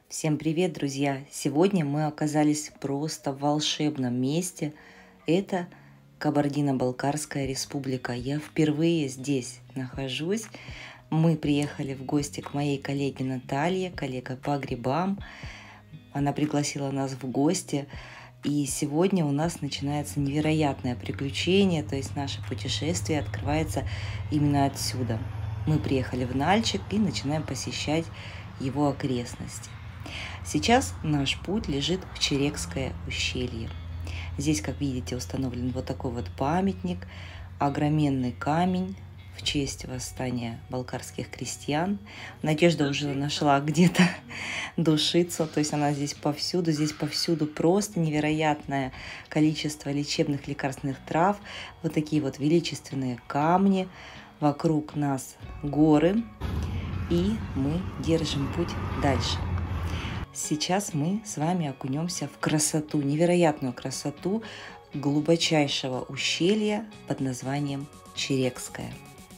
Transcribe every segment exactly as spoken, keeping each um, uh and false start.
Всем привет, друзья! Сегодня мы оказались просто в волшебном месте. Это Кабардино-Балкарская республика. Я впервые здесь нахожусь. Мы приехали в гости к моей коллеге Наталье, коллега по грибам. Она пригласила нас в гости. И сегодня у нас начинается невероятное приключение, то есть наше путешествие открывается именно отсюда. Мы приехали в Нальчик и начинаем посещать его окрестности. Сейчас наш путь лежит в Черекское ущелье. Здесь, как видите, установлен вот такой вот памятник, огроменный камень в честь восстания балкарских крестьян. Надежда уже нашла где-то душицу, то есть она здесь повсюду, здесь повсюду просто невероятное количество лечебных лекарственных трав, вот такие вот величественные камни, вокруг нас горы, и мы держим путь дальше. Сейчас мы с вами окунемся в красоту, невероятную красоту глубочайшего ущелья под названием Черекское.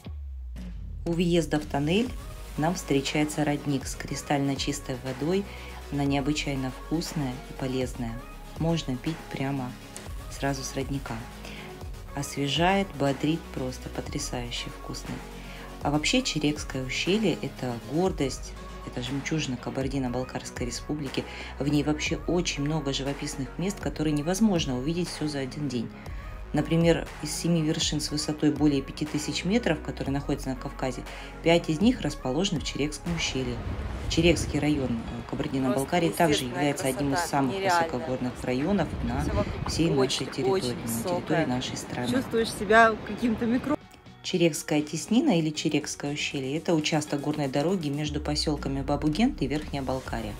У въезда в тоннель нам встречается родник с кристально чистой водой. Она необычайно вкусная и полезная. Можно пить прямо сразу с родника. Освежает, бодрит, просто потрясающе вкусный. А вообще Черекское ущелье – это гордость, это жемчужина Кабардино-Балкарской республики. В ней вообще очень много живописных мест, которые невозможно увидеть все за один день. Например, из семи вершин с высотой более пяти тысяч метров, которые находятся на Кавказе, пять из них расположены в Черекском ущелье. Черекский район Кабардино-Балкарии также является одним из самых высокогорных районов на всей нашей территории, на территории нашей страны. Чувствуешь себя каким-то микро... Черекская теснина или Черекское ущелье – это участок горной дороги между поселками Бабугент и Верхняя Балкария.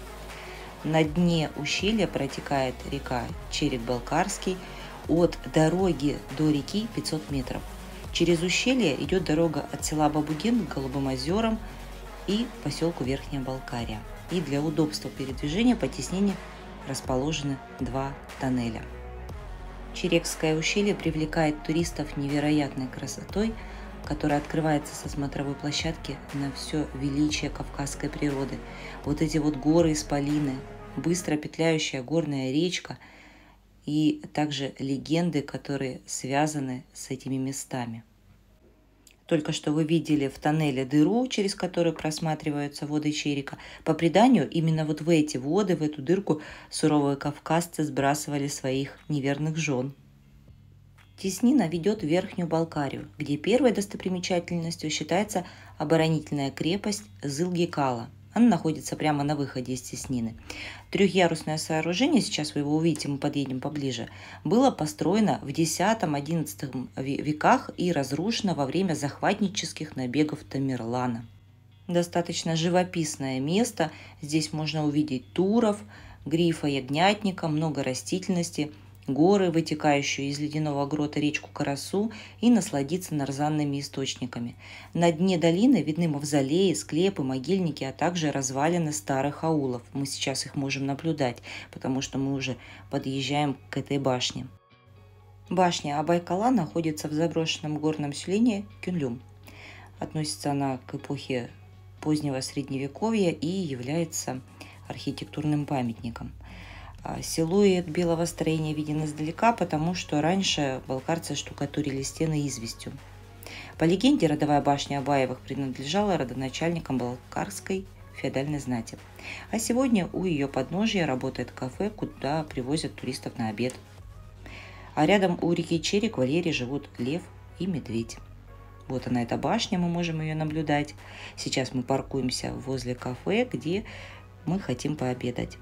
На дне ущелья протекает река Черек-Балкарский. От дороги до реки пятьсот метров. Через ущелье идет дорога от села Бабугент к Голубым озерам и поселку Верхняя Балкария. И для удобства передвижения по теснине расположены два тоннеля. Черекское ущелье привлекает туристов невероятной красотой, которая открывается со смотровой площадки на все величие кавказской природы. Вот эти вот горы, исполины, быстро петляющая горная речка и также легенды, которые связаны с этими местами. Только что вы видели в тоннеле дыру, через которую просматриваются воды Черека. По преданию, именно вот в эти воды, в эту дырку суровые кавказцы сбрасывали своих неверных жен. Теснина ведет в Верхнюю Балкарию, где первой достопримечательностью считается оборонительная крепость Зылгикала. Она находится прямо на выходе из теснины. Трехъярусное сооружение, сейчас вы его увидите, мы подъедем поближе, было построено в десятом-одиннадцатом веках и разрушено во время захватнических набегов Тамерлана. Достаточно живописное место. Здесь можно увидеть туров, грифа ягнятника, много растительности, горы, вытекающую из ледяного грота речку Карасу, и насладиться нарзанными источниками. На дне долины видны мавзолеи, склепы, могильники, а также развалины старых аулов. Мы сейчас их можем наблюдать, потому что мы уже подъезжаем к этой башне. Башня Абайкала находится в заброшенном горном селении Кюнлюм. Относится она к эпохе позднего Средневековья и является архитектурным памятником. Силуэт белого строения виден издалека, потому что раньше балкарцы штукатурили стены известью. По легенде, родовая башня Абаевых принадлежала родоначальникам балкарской феодальной знати. А сегодня у ее подножия работает кафе, куда привозят туристов на обед. А рядом у реки Черек в вольере живут лев и медведь. Вот она, эта башня, мы можем ее наблюдать. Сейчас мы паркуемся возле кафе, где мы хотим пообедать.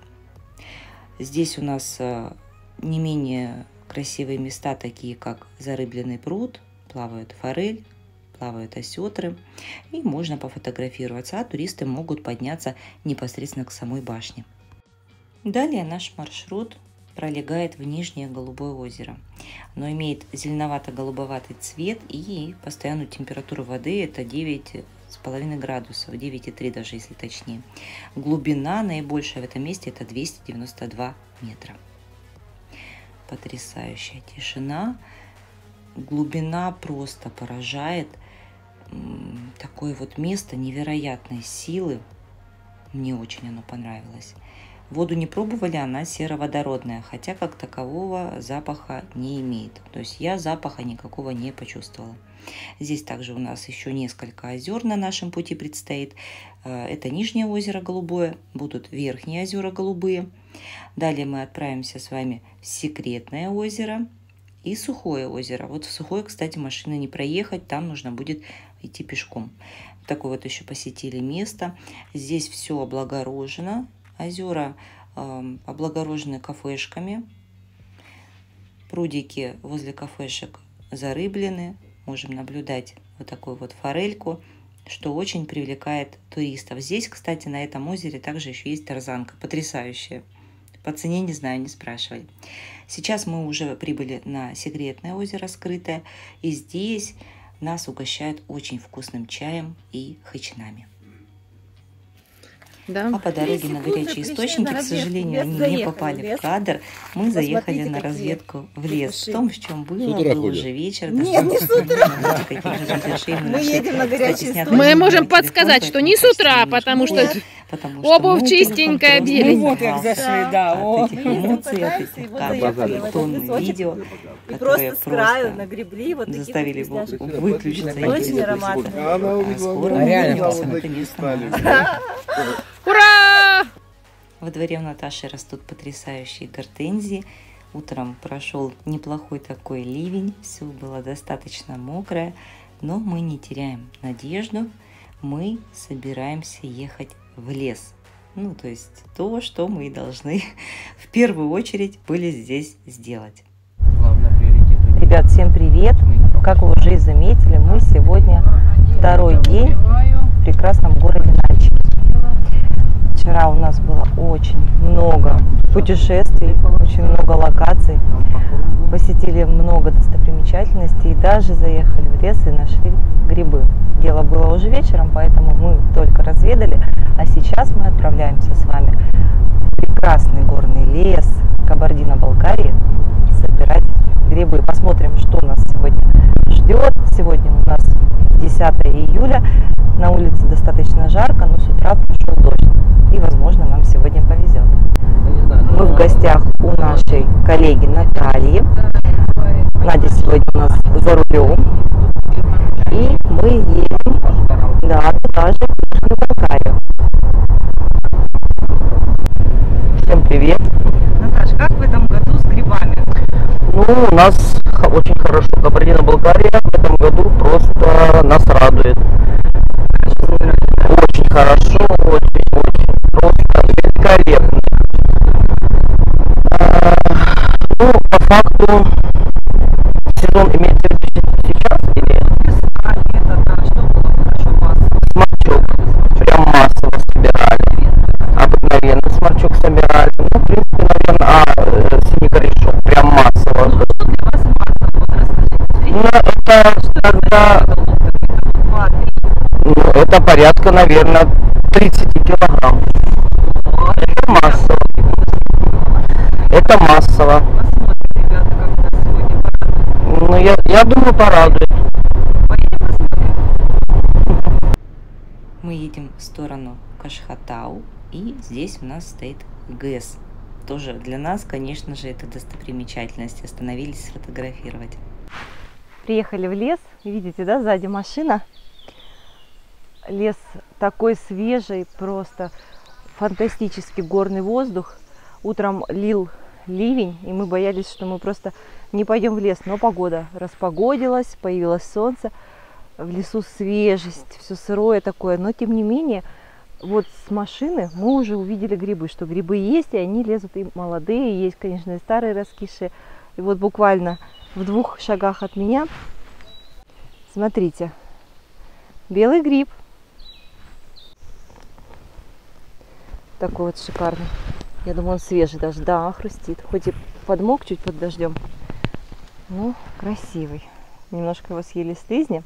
Здесь у нас не менее красивые места, такие как Зарыбленный пруд, плавают форель, плавают осетры, и можно пофотографироваться, а туристы могут подняться непосредственно к самой башне. Далее наш маршрут пролегает в Нижнее Голубое озеро. Оно имеет зеленовато-голубоватый цвет и постоянную температуру воды – это девять с половиной градусов, девять и три даже, если точнее. Глубина наибольшая в этом месте – это двести девяносто два метра. Потрясающая тишина. Глубина просто поражает. Такое вот место невероятной силы. Мне очень оно понравилось. Воду не пробовали, она сероводородная, хотя как такового запаха не имеет. То есть я запаха никакого не почувствовала. Здесь также у нас еще несколько озер на нашем пути предстоит. Это Нижнее озеро Голубое, будут Верхние озера Голубые. Далее мы отправимся с вами в Секретное озеро и Сухое озеро. Вот в Сухое, кстати, машины не проехать, там нужно будет идти пешком. Такое вот еще посетили место. Здесь все облагорожено. Озера э, облагорожены кафешками. Прудики возле кафешек зарыблены. Можем наблюдать вот такую вот форельку, что очень привлекает туристов. Здесь, кстати, на этом озере также еще есть тарзанка, потрясающая. По цене не знаю, не спрашивали. Сейчас мы уже прибыли на Секретное озеро скрытое, и здесь нас угощают очень вкусным чаем и хычинами. Да. А по дороге на горячие источники, к сожалению, они не попали в кадр. Мы заехали на разведку в лес. В том, в чем было, был уже вечер. Нет, не с утра. Мы едем на горячие источники. Мы можем подсказать, что не с утра, потому что обувь чистенькая, беленькая. Вот как зашли, да. От этих эмоций, от этих кадров, тонны видео, и просто с краю нагребли вот таких заставили выключиться. Очень ароматно. Она увидела, реально. Ура! Во дворе у Наташи растут потрясающие гортензии. Утром прошел неплохой такой ливень, все было достаточно мокрое, но мы не теряем надежду. Мы собираемся ехать в лес. Ну, то есть то, что мы должны в первую очередь были здесь сделать. Ребят, всем привет! Как вы уже заметили, мы сегодня второй день в прекрасном городе Нальчике. Вчера у нас было очень много путешествий, очень много локаций. Посетили много достопримечательностей и даже заехали в лес и нашли грибы. Дело было уже вечером, поэтому мы только разведали. А сейчас мы отправляемся с вами в прекрасный горный лес Кабардино-Балкарии собирать грибы. Посмотрим, что нас сегодня ждет. Сегодня у нас десятое июля. На улице достаточно жарко, но с утра пошел дождь. И, возможно, нам сегодня повезет. Мы в гостях у нашей коллеги Натальи. Надя сегодня у нас за рулем. И мы едем, да, туда же, в Балкарию. Всем привет. Наташа, как в этом году с грибами? Ну, у нас очень хорошо. Кабардино-Балкария в этом году просто нас радует. Очень хорошо, очень, очень просто великолепно. А, ну, по факту, сезон имеется в виду сейчас или? А это, да, что было хорошо массово? Сморчок. Прям массово собирали. Обыкновенно сморчок собирали. Ну, в принципе, наверное, а синий корешок. Прям массово. Ну, что для вас массово? Вот расскажите. Ну, это когда... Ну, это порядка, наверное, тридцать килограмм. Это массово. Это массово. Посмотрим, ребята, как нас сегодня порадует. Ну, я, я думаю, порадует. Поедем посмотрим. Мы едем в сторону Кашхатау, и здесь у нас стоит ГЭС. Тоже для нас, конечно же, это достопримечательность. Остановились сфотографировать. Приехали в лес. Видите, да, сзади машина. Лес такой свежий, просто фантастический горный воздух. Утром лил ливень, и мы боялись, что мы просто не пойдем в лес. Но погода распогодилась, появилось солнце. В лесу свежесть, все сырое такое. Но тем не менее, вот с машины мы уже увидели грибы, что грибы есть, и они лезут и молодые, есть, конечно, и старые раскисшие. И вот буквально в двух шагах от меня, смотрите, белый гриб. Такой вот шикарный. Я думаю, он свежий даже. Да, хрустит. Хоть и подмок чуть под дождем. Ну, красивый. Немножко его съели слизни.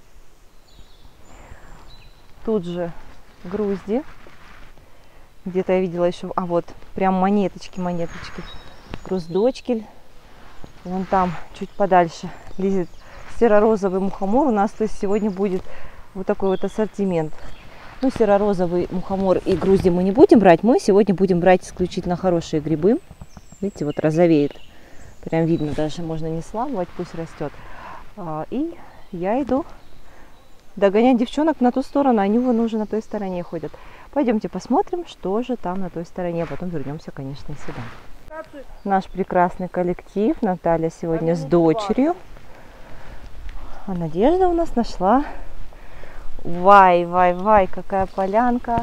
Тут же грузди. Где-то я видела еще... А вот, прям монеточки, монеточки. Груздочкель. Вон там, чуть подальше, лезет серо-розовый мухомор. У нас, то есть, сегодня будет вот такой вот ассортимент. Ну, серо-розовый мухомор и грузди мы не будем брать. Мы сегодня будем брать исключительно хорошие грибы. Видите, вот розовеет. Прям видно, даже можно не сламывать, пусть растет. И я иду догонять девчонок на ту сторону. Они вон уже на той стороне ходят. Пойдемте посмотрим, что же там на той стороне. А потом вернемся, конечно, сюда. Наш прекрасный коллектив. Наталья сегодня с дочерью. А Надежда у нас нашла. Вай, вай, вай, какая полянка.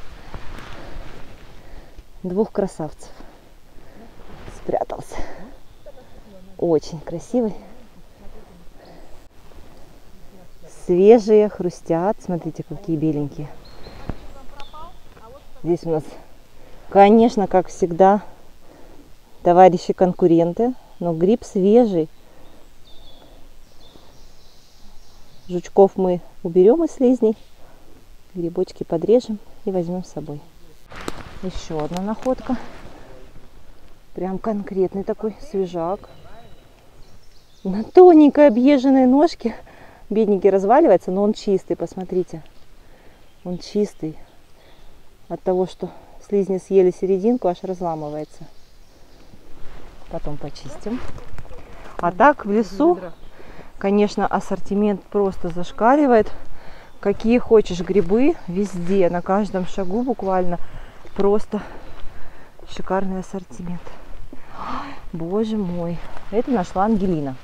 Двух красавцев. Спрятался. Очень красивый. Свежие, хрустят. Смотрите, какие беленькие. Здесь у нас, конечно, как всегда, товарищи-конкуренты. Но гриб свежий. Жучков мы уберем из слизней. Грибочки подрежем и возьмем с собой. Еще одна находка. Прям конкретный такой свежак. На тоненькой объезженной ножке. Бедненький разваливается, но он чистый, посмотрите. Он чистый. От того, что слизни съели серединку, аж разламывается. Потом почистим. А так в лесу, конечно, ассортимент просто зашкаливает. Какие хочешь грибы, везде, на каждом шагу буквально. Просто шикарный ассортимент. Боже мой, это нашла Ангелина.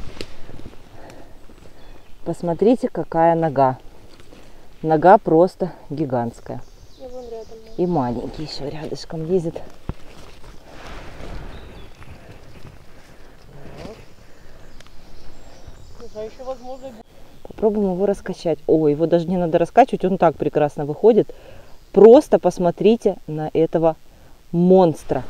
Посмотрите, какая нога. Нога просто гигантская. И маленький еще рядышком ездит. Попробуем его раскачать. О, его даже не надо раскачивать, он так прекрасно выходит. Просто посмотрите на этого монстра.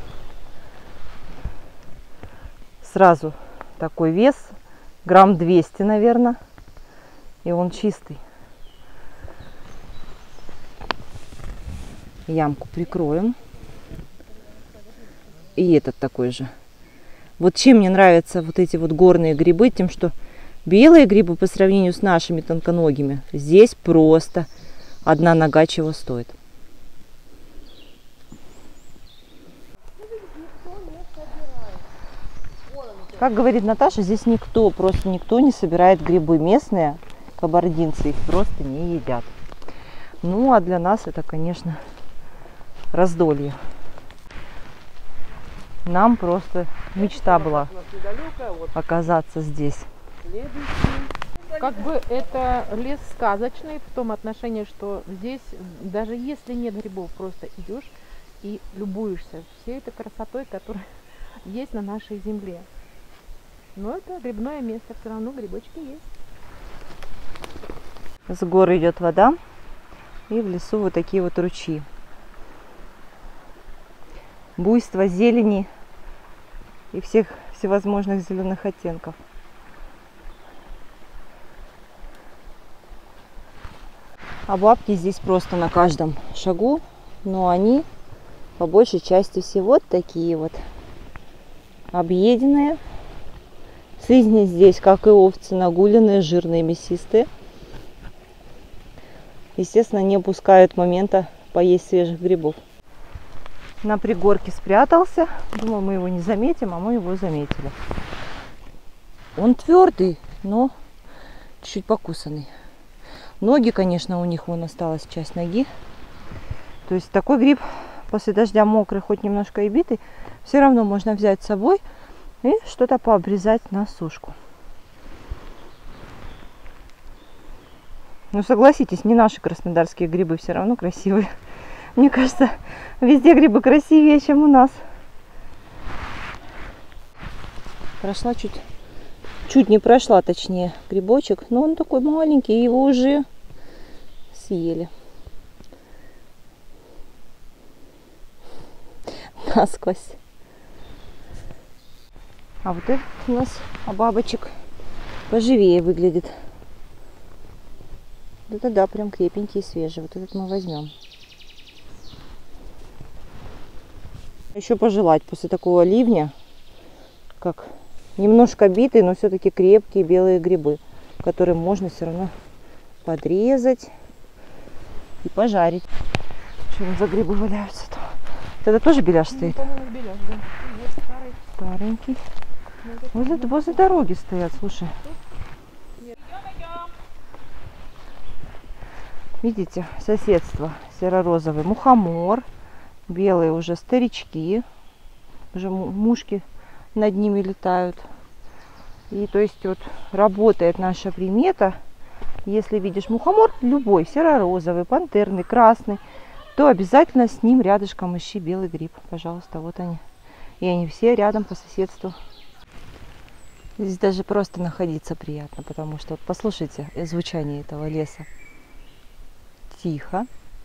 Сразу такой вес, грамм двести, наверное. И он чистый. Ямку прикроем. И этот такой же. Вот чем мне нравятся вот эти вот горные грибы, тем, что белые грибы по сравнению с нашими тонконогими, здесь просто одна нога чего стоит. Как говорит Наташа, здесь никто, просто никто не собирает грибы. Местные кабардинцы их просто не едят. Ну, а для нас это, конечно, раздолье. Нам просто мечта была оказаться здесь. Как бы это лес сказочный в том отношении, что здесь, даже если нет грибов, просто идешь и любуешься всей этой красотой, которая есть на нашей земле. Но это грибное место, все равно грибочки есть. С гор идет вода, и в лесу вот такие вот ручьи. Буйство зелени и всех всевозможных зеленых оттенков. А бабки здесь просто на каждом шагу, но они по большей части все вот такие вот объеденные. Слизни здесь, как и овцы, нагуленные, жирные, мясистые. Естественно, не упускают момента поесть свежих грибов. На пригорке спрятался. Думаю, мы его не заметим, а мы его заметили. Он твердый, но чуть-чуть покусанный. Ноги, конечно, у них вон осталась часть ноги. То есть такой гриб после дождя мокрый, хоть немножко и битый, все равно можно взять с собой и что-то пообрезать на сушку. Ну, согласитесь, не наши краснодарские грибы все равно красивые. Мне кажется, везде грибы красивее, чем у нас. Прошла чуть, чуть не прошла, точнее, грибочек, но он такой маленький, его уже съели. Насквозь. А вот этот у нас а бабочек поживее выглядит. Это да, прям крепенький и свежий. Вот этот мы возьмем. Еще пожелать после такого ливня, как немножко битые, но все-таки крепкие белые грибы, которые можно все равно подрезать и пожарить. Что там за грибы валяются там? Это тоже беляш стоит? Ну, по-моему, беляш, да. Вот старый. Старенький. Возле, возле дороги стоят, слушай. Видите, соседство серо-розовый. Мухомор. Белые уже старички. Уже мушки над ними летают. И то есть вот работает наша примета. Если видишь мухомор, любой, серо-розовый, пантерный, красный, то обязательно с ним рядышком ищи белый гриб. Пожалуйста, вот они. И они все рядом по соседству. Здесь даже просто находиться приятно, потому что вот послушайте звучание этого леса. Тихо,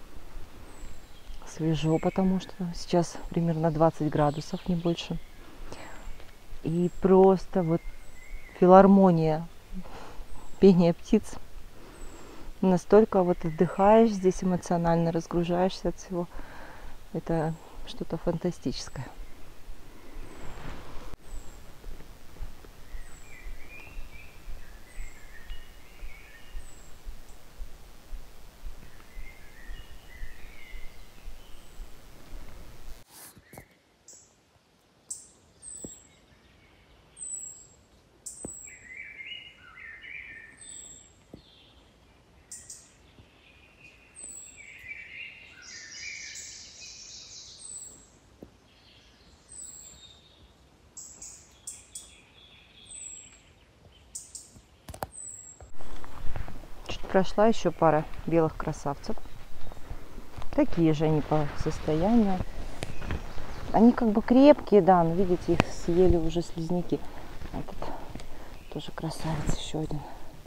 свежо, потому что сейчас примерно двадцать градусов, не больше. И просто вот филармония, пение птиц. Настолько вот отдыхаешь здесь, эмоционально разгружаешься от всего. Это что-то фантастическое. Прошла еще пара белых красавцев. Такие же они по состоянию. Они как бы крепкие, да, но видите, их съели уже слизняки. Этот тоже красавец еще один.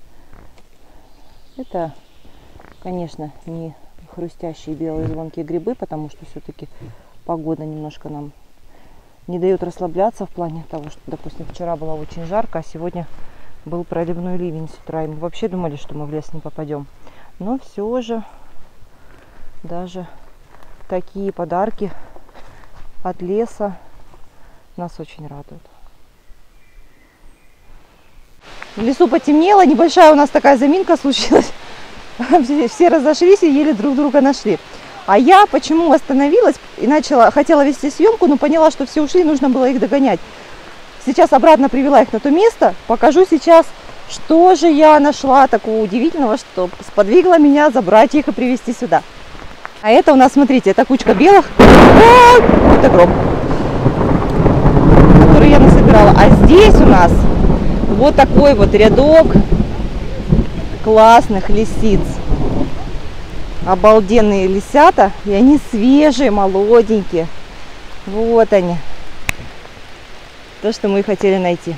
Это, конечно, не хрустящие белые звонкие грибы, потому что все-таки погода немножко нам не дает расслабляться в плане того, что, допустим, вчера было очень жарко, а сегодня был проливной ливень с утра, и мы вообще думали, что мы в лес не попадем. Но все же даже такие подарки от леса нас очень радуют. В лесу потемнело, небольшая у нас такая заминка случилась. Все разошлись и еле друг друга нашли. А я почему остановилась и начала, хотела вести съемку, но поняла, что все ушли, нужно было их догонять. Сейчас обратно привела их на то место. Покажу сейчас, что же я нашла такого удивительного, что сподвигло меня забрать их и привезти сюда. А это у нас, смотрите, это кучка белых. Это гроб, который я насобирала. А здесь у нас вот такой вот рядок классных лисиц. Обалденные лисята. И они свежие, молоденькие. Вот они. То, что мы хотели найти.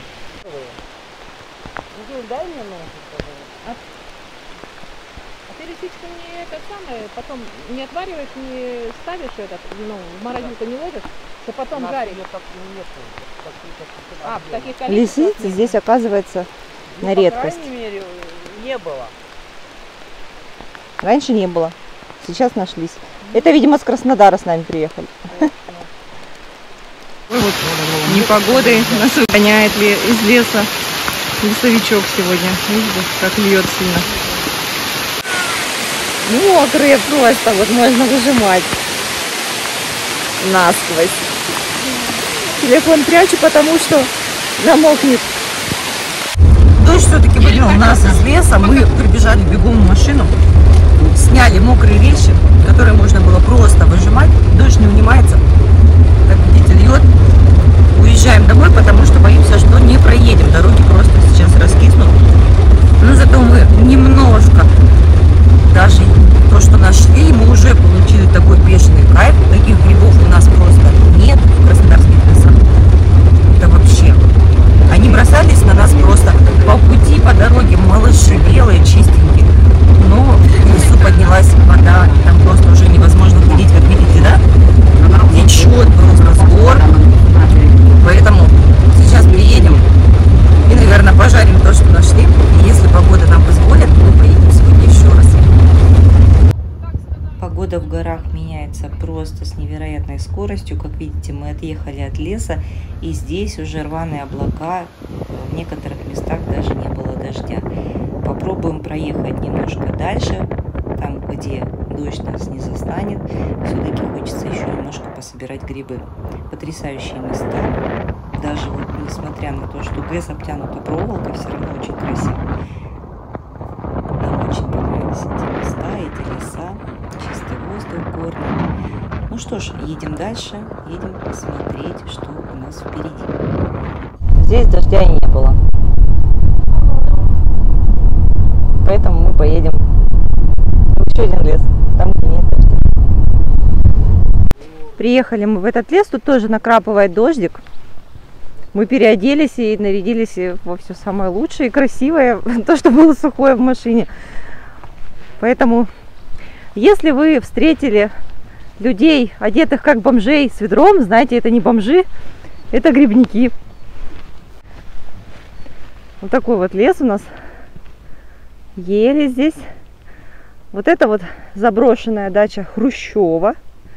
Дай мне ножик. А, а ты лисичку не это самое, потом не отвариваешь, не ставишь этот, ну, в морозилку не ложишь, что потом жаришь? А, в таких количествах. Лисицы здесь, оказывается, ну, на редкость. По крайней мере, не было. Раньше не было. Сейчас нашлись. Это, видимо, с Краснодара с нами приехали. Вот непогодой нас выгоняет ли из леса лесовичок сегодня. Видите, как льет сильно. Мокрые просто, вот можно выжимать насквозь. Телефон прячу, потому что намокнет. Дождь все-таки выгнал нас из леса. Мы прибежали бегом в машину, сняли мокрые вещи, которые можно было просто выжимать. Дождь не унимается. Как видите, льет. Уезжаем домой, потому что боимся, что не проедем. Дороги просто сейчас раскиснут. Но зато мы немножко, даже то, что нашли, мы уже получили такой бешеный кайф. Таких грибов у нас просто нет в краснодарских лесах. Это вообще. Они бросались на нас просто по пути, по дороге, малыши белые, чистенькие. Но в лесу поднялась вода, и там просто уже невозможно ходить, как видите, да? Течет просто с гор. Поэтому сейчас приедем и, наверное, пожарим то, что нашли. И если погода нам позволит, мы поедем сегодня еще раз. Погода в горах меняется просто с невероятной скоростью. Как видите, мы отъехали от леса, и здесь уже рваные облака. В некоторых местах даже не было дождя. Попробуем проехать немножко дальше, там, где дождь нас не застанет. Все-таки хочется еще немножко пособирать грибы. Потрясающие места. Даже вот несмотря на то, что ГЭС обтянута проволокой, все равно очень красиво. Нам очень понравились эти места, эти леса, чистый воздух горный. Ну что ж, едем дальше, едем смотреть, что у нас впереди. Здесь дождя и не было. Поэтому мы поедем в еще один лес, там где нет дождя. Приехали мы в этот лес, тут тоже накрапывает дождик. Мы переоделись и нарядились во все самое лучшее и красивое, то, что было сухое в машине. Поэтому, если вы встретили людей, одетых как бомжей, с ведром, знаете, это не бомжи, это грибники. Вот такой вот лес у нас. Ели здесь. Вот это вот заброшенная дача Хрущева.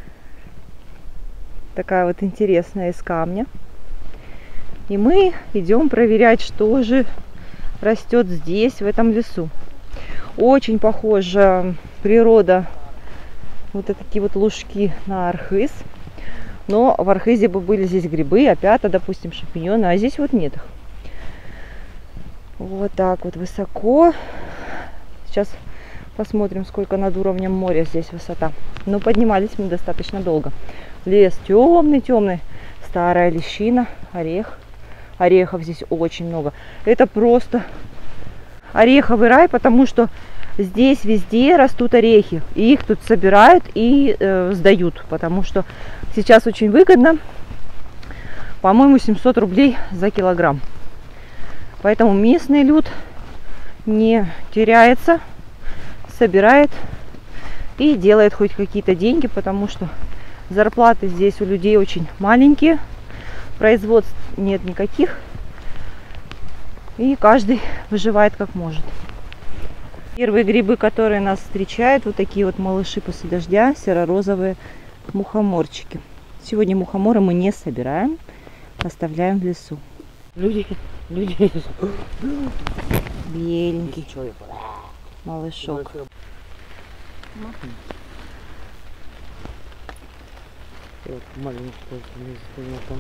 Такая вот интересная, из камня. И мы идем проверять, что же растет здесь, в этом лесу. Очень похожа природа, вот такие вот лужки, на архыз. Но в архызе бы были здесь грибы, опята, допустим, шампиньоны, а здесь вот нет их. Вот так вот высоко. Сейчас посмотрим, сколько над уровнем моря здесь высота. Но поднимались мы достаточно долго. Лес темный-темный, старая лещина, орех. Орехов здесь очень много. Это просто ореховый рай, потому что здесь везде растут орехи. И их тут собирают и э, сдают, потому что сейчас очень выгодно. По-моему, семьсот рублей за килограмм. Поэтому местный люд не теряется, собирает и делает хоть какие-то деньги, потому что зарплаты здесь у людей очень маленькие, производств нет никаких, и каждый выживает как может. Первые грибы, которые нас встречают, вот такие вот малыши после дождя, серо-розовые мухоморчики. Сегодня мухоморы мы не собираем, оставляем в лесу. Люди, люди. Беленький малышок. Вот маленький там.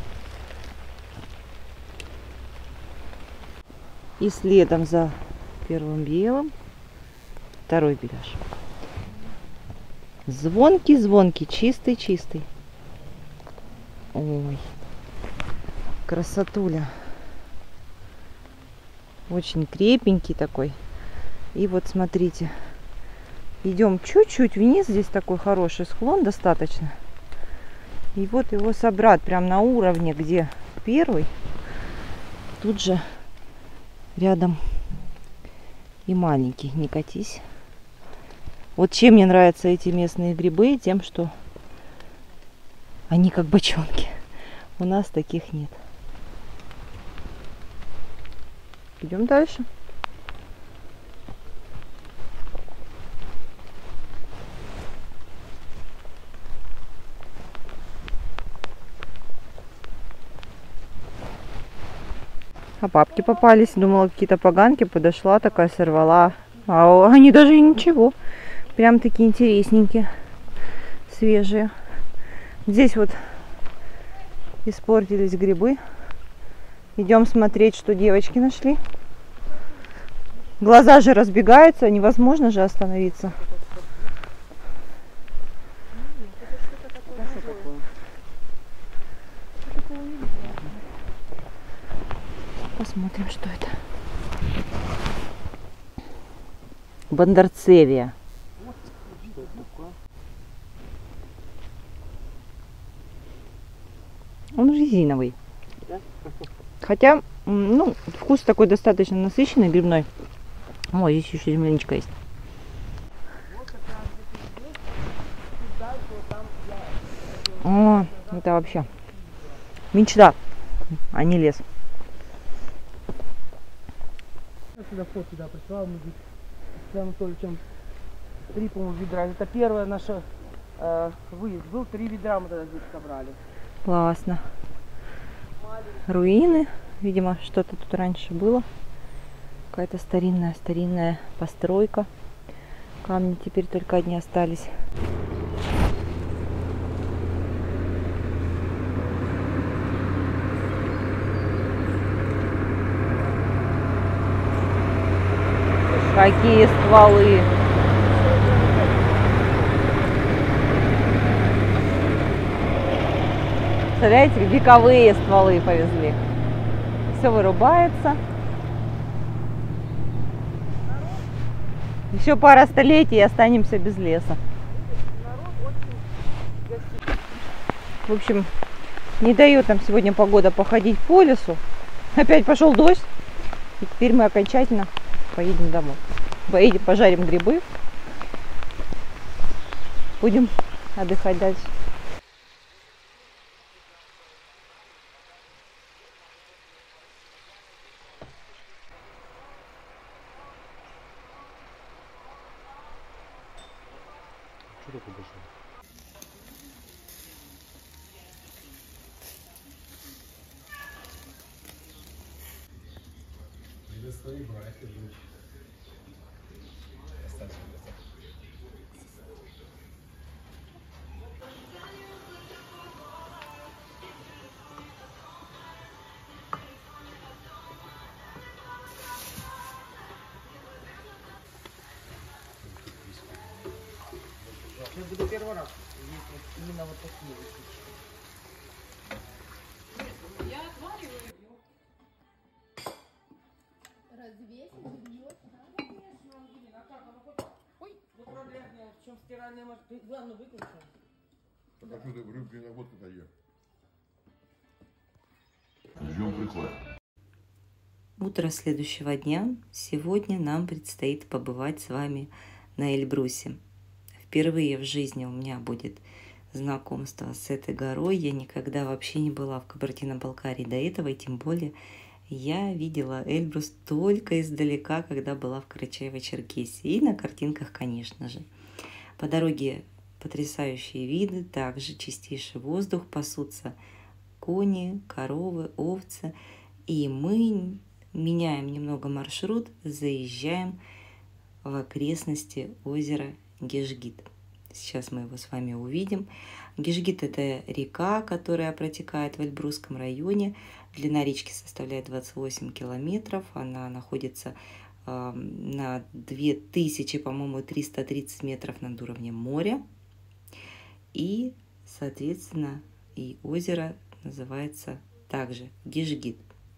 И следом за первым белым второй беляш. Звонкий-звонкий, чистый-чистый. Ой, красотуля. Очень крепенький такой. И вот смотрите, идем чуть-чуть вниз, здесь такой хороший склон достаточно. И вот его собрат прям на уровне, где первый, тут же рядом и маленький. Не катись. Вот чем мне нравятся эти местные грибы, тем, что они как бочонки. У нас таких нет. Идем дальше. А бабки попались, думала, какие-то поганки, подошла такая, сорвала. А они даже и ничего. Прям такие интересненькие, свежие. Здесь вот испортились грибы. Идем смотреть, что девочки нашли. Глаза же разбегаются, невозможно же остановиться. Посмотрим, что это. Бандарцевия. Он резиновый. Хотя, ну, вкус такой достаточно насыщенный, грибной. Ой, здесь еще земляничка есть. О, это вообще мечта, а не лес. Я сюда фото сюда прислал, мы здесь с Анатольевичем три, по-моему, ведра. Это первое наше э, выезд был, три ведра мы тогда здесь собрали. Классно. Руины, видимо, что-то тут раньше было. Какая-то старинная, старинная постройка. Камни теперь только одни остались. Какие стволы! Представляете, вековые стволы повезли. Все вырубается. Еще пара столетий и останемся без леса. В общем, не дает нам сегодня погода походить по лесу. Опять пошел дождь. И теперь мы окончательно поедем домой. Поедем, пожарим грибы. Будем отдыхать дальше. Что такое большое? Это свои братья живут. Достаточно, достаточно. Я буду первый раз есть вот именно вот такие вот штучки. Ой, ну проблема в чем стиральная машина. Главное выключи. Так а что ты в рыбке на водку-то ешь? Ждем прихода. Утро следующего дня. Сегодня нам предстоит побывать с вами на Эльбрусе. Впервые в жизни у меня будет знакомство с этой горой. Я никогда вообще не была в Кабардино-Балкарии до этого, и тем более я видела Эльбрус только издалека, когда была в Карачаево-Черкесии. И на картинках, конечно же. По дороге потрясающие виды, также чистейший воздух, пасутся кони, коровы, овцы. И мы меняем немного маршрут, заезжаем в окрестности озера Гежгит. Сейчас мы его с вами увидим. Гежгит – это река, которая протекает в Эльбрусском районе. Длина речки составляет двадцать восемь километров. Она находится э, на две тысячи, по-моему, триста тридцать метров над уровнем моря. И, соответственно, и озеро называется также Гежгит.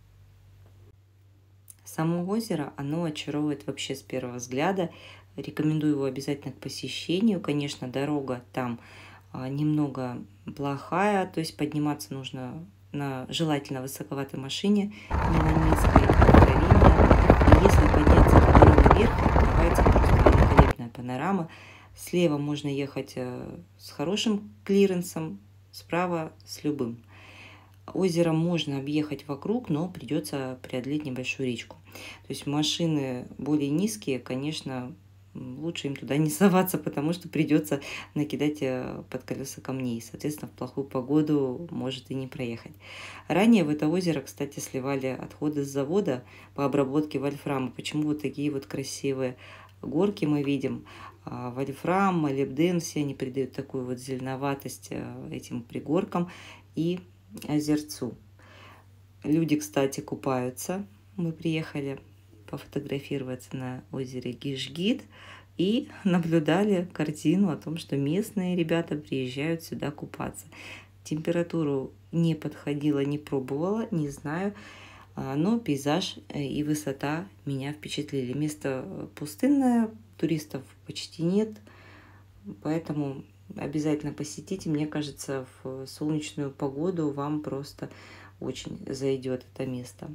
Само озеро, оно очаровывает вообще с первого взгляда. Рекомендую его обязательно к посещению. Конечно, дорога там а, немного плохая, то есть подниматься нужно на желательно высоковатой машине, не на низкой, а и если подняться по дороге вверх, открывается просто великолепная панорама. Слева можно ехать а, с хорошим клиренсом, справа с любым. Озеро можно объехать вокруг, но придется преодолеть небольшую речку. То есть машины более низкие, конечно, лучше им туда не соваться, потому что придется накидать под колеса камней. Соответственно, в плохую погоду может и не проехать. Ранее в это озеро, кстати, сливали отходы с завода по обработке вольфрама. Почему вот такие вот красивые горки мы видим? Вольфрам, молибден, все они придают такую вот зеленоватость этим пригоркам и озерцу. Люди, кстати, купаются. Мы приехали пофотографироваться на озере Гежгит и наблюдали картину о том, что местные ребята приезжают сюда купаться. Температуру не подходила, не пробовала, не знаю, но пейзаж и высота меня впечатлили. Место пустынное, туристов почти нет, поэтому обязательно посетите. Мне кажется, в солнечную погоду вам просто очень зайдет это место.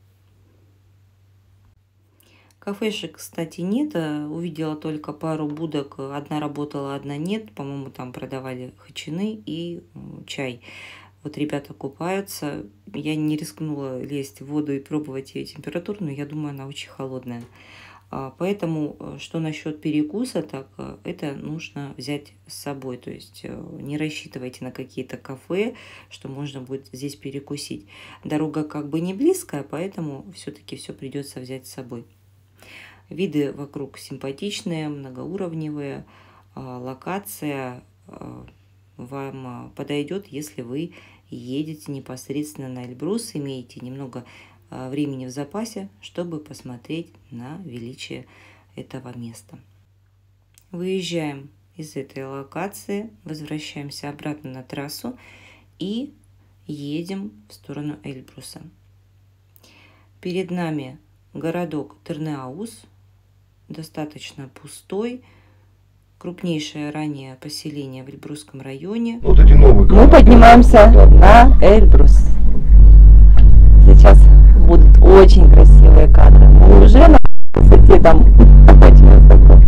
Кафешек, кстати, нет. Увидела только пару будок. Одна работала, одна нет. По-моему, там продавали хачины и чай. Вот ребята купаются. Я не рискнула лезть в воду и пробовать ее температуру, но я думаю, она очень холодная. Поэтому, что насчет перекуса, так это нужно взять с собой. То есть не рассчитывайте на какие-то кафе, что можно будет здесь перекусить. Дорога как бы не близкая, поэтому все-таки все придется взять с собой. Виды вокруг симпатичные, многоуровневые. Локация вам подойдет, если вы едете непосредственно на Эльбрус, имеете немного времени в запасе, чтобы посмотреть на величие этого места. Выезжаем из этой локации, возвращаемся обратно на трассу и едем в сторону Эльбруса. Перед нами городок Тырныауз, достаточно пустой, крупнейшее ранее поселение в Эльбрусском районе. Вот эти новые. Мы поднимаемся на Эльбрус. Сейчас будут очень красивые кадры. Мы уже на высоте, там очень высоко.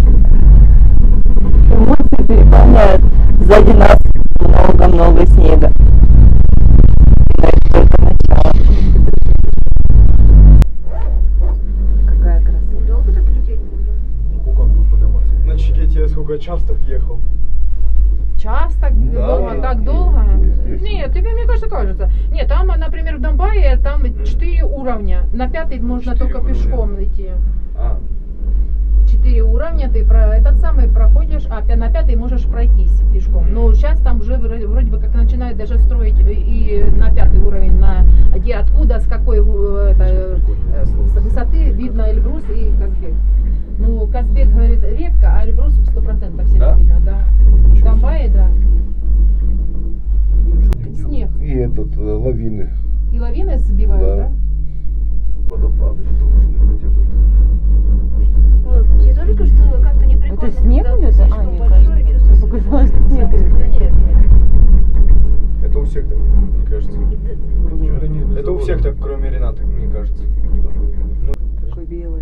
Эмоции переполняют. Сзади нас много-много снега. Это только начало. Какая красота. Долго так лететь буду? Сколько он будет подниматься? На Чикете сколько часто ехал? Часто? Да. Долго? Так долго? Нет, тебе, мне кажется, кажется. Нет, там, например, в Донбайе там четыре уровня. На пятый можно Четыре только уровня. пешком идти. А, Четыре уровня ты про этот самый проходишь, а пя- на пятый можешь пройтись пешком. Но сейчас там уже вроде, вроде бы как начинают даже строить и на пятый уровень, на где, откуда, с какой э, это, э, с высоты видно Эльбрус и Казбек. Ну, Казбек, говорит, редко, а Эльбрус сто процентов всегда Да? видно, да. В Донбайе, да. Снег. И этот, э, лавины. И лавины сбивают, Да. да? Водопады должны быть этот. Ой, тебе тоже кажется, что как-то не прикольно? Это снег когда идет? слишком А, нет, большой, кажется. чувствуется Показалось, что снег идет. Да нет, нет. это у всех так, мне кажется. Это Это у всех так, кроме Рената, мне кажется. Какой белый.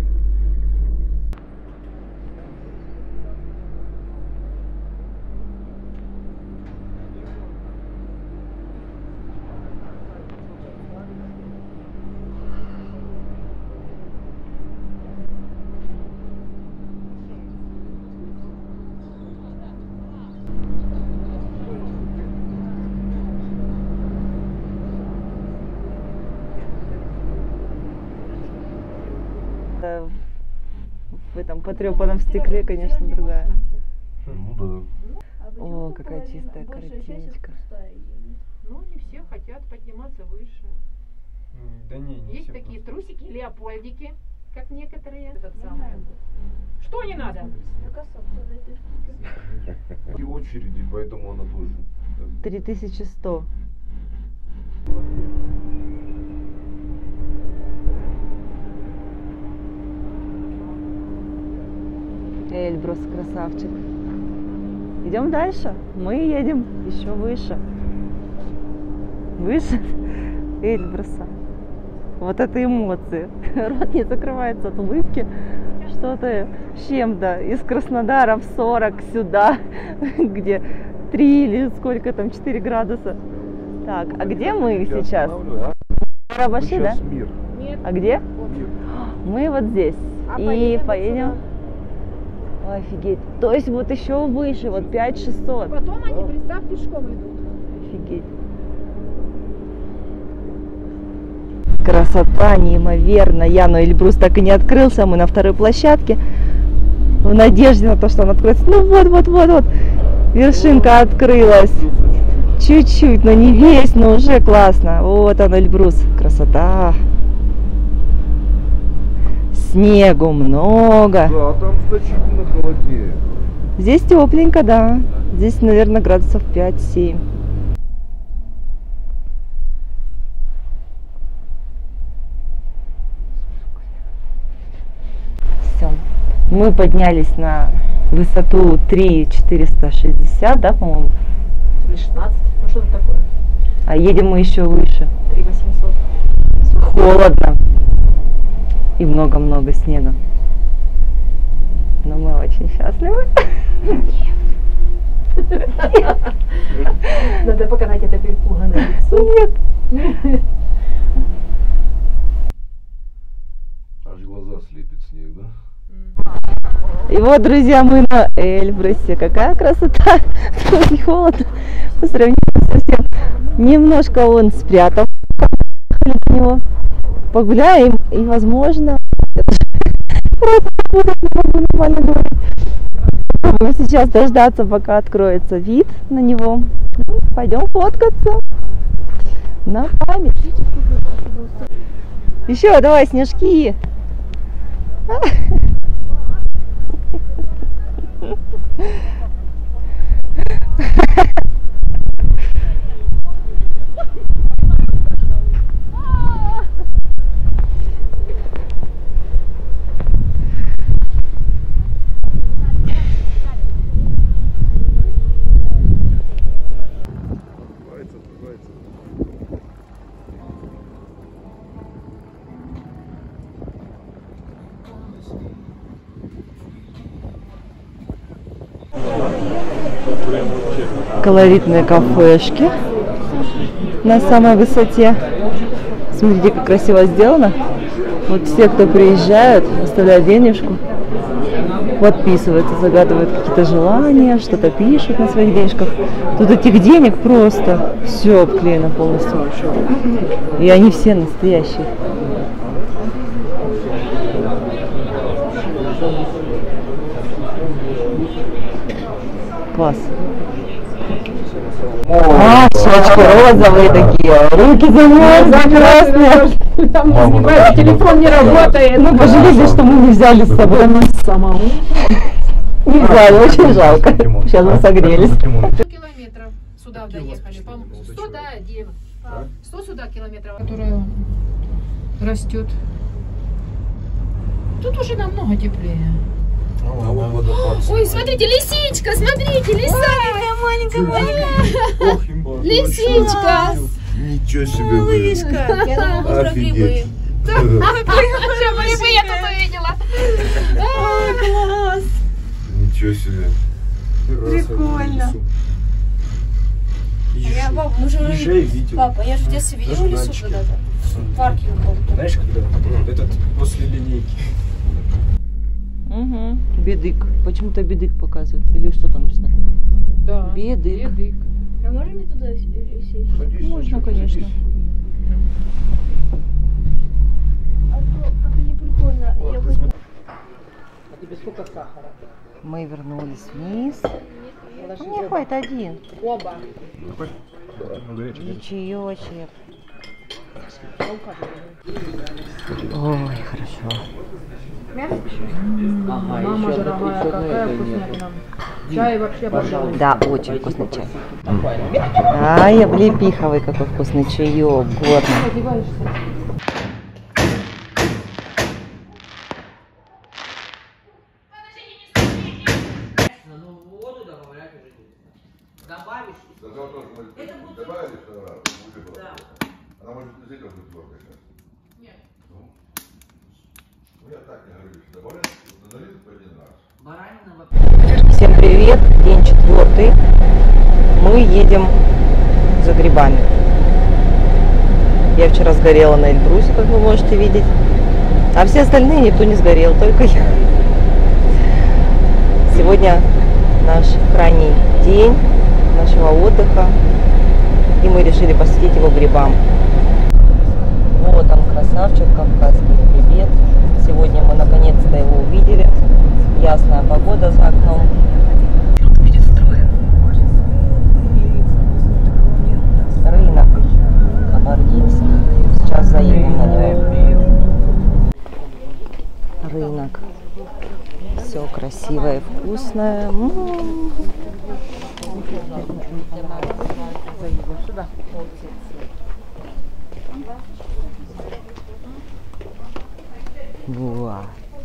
Э, В этом потрепанном стекле, конечно, другая. Ну да. О, какая чистая картиночка. Ну, не все хотят подниматься выше. М, Да не, не Есть все такие просто. трусики, леопольдики, как некоторые. Этот самый. Что не надо? И очереди, поэтому она тоже. три тысячи сто. Эльбрус, красавчик. Идем дальше. Мы едем еще выше. Выше Эльбруса. Вот это эмоции. Рот не закрывается от улыбки. Что-то с чем-то из Краснодара в сорок сюда, где три или сколько там, четыре градуса. Так, а где мы сейчас? Карабаши, да? Сейчас мир. Нет. А где? Мир. Мы вот здесь. А И поедем поедем. Ой, офигеть. То есть вот еще выше, вот пять шестьсот. Потом они, представь, пешком идут. Офигеть. Красота неимоверная. Но Эльбрус так и не открылся. Мы на второй площадке. В надежде на то, что он откроется. Ну вот, вот, вот, вот. Вершинка открылась. Чуть-чуть, но не весь, но уже классно. Вот он, Эльбрус. Красота. Снегу много. Да, там значительно холоднее. Здесь тепленько, да. Здесь, наверное, градусов пять-семь. Все. Мы поднялись на высоту три четыреста шестьдесят, да, по-моему? Или шестнадцать. Ну что это такое? А едем мы еще выше. три восемьсот. Холодно. И много-много снега. Но мы очень счастливы. Надо показать это перепуганное лицо. Нет. Аж глаза слепит снег, да? И вот, друзья, мы на Эльбрусе. Какая красота! Очень холодно по сравнению со всем. Немножко он спрятал него. Погуляем и, возможно, Нормально говорить. Будем сейчас дождаться, пока откроется вид на него. Пойдем фоткаться на память. Еще давай снежки. Колоритные кафешки на самой высоте. Смотрите, как красиво сделано. Вот все, кто приезжают, оставляют денежку, подписываются, загадывают какие-то желания, что-то пишут на своих денежках. Тут этих денег просто все обклеено полностью. И они все настоящие. Класс. А, щечки розовые такие, руки замерзли, красные. Там телефон не работает. Мы пожалели, что мы не взяли с собой самому. Не взяли, очень жалко. Сейчас мы согрелись. сто километров сюда доехали. сто, да, Дима. сто сюда километров, которая растет. Тут уже намного теплее. Ой, смотрите, лисичка, смотрите, лиса. Ой, маленькая, маленькая. Лисичка. Ничего себе, Малышка. Я думала, мы про грибы. Грибы я тут увидела. Класс. Ничего себе. Прикольно. Я, папа, мы же видел. Папа, я же в детстве видела лису когда-то. В парке каком-то. Знаешь, когда этот после линейки. Угу. Бедык. Почему-то бедык показывает. Или что там написано? Да. Бедык. Бедык. А можно мне туда сесть? Можно, конечно. А то как-то не прикольно. Я бы... А тебе сколько сахара? Мы вернулись вниз. Мне хватит один. Оба. И чаечек. Ой, хорошо. Ага, Мама еще дорогая, одно какая это нет. вкуснятина. Чай вообще обожаю. Да, очень вкусный чай. Ай, облепиховый какой вкусный чаек, горный. Одеваешься. Она может из этого быть твердой сейчас? Нет. Ну, ну я так не говорю, что добавляешь, налил по один раз. Всем привет, день четвертый. Мы едем за грибами. Я вчера сгорела на Эльбрусе, как вы можете видеть. А все остальные никто не сгорел, только я. Сегодня наш крайний день нашего отдыха. И мы решили посвятить его грибам. Вот он, красавчик, кавказский грибец. Сегодня мы наконец-то его увидели. Ясная погода за окном. Рынок кабардинский. Сейчас заедем на него. Рынок. Все красивое и вкусное. М-м-м. Во.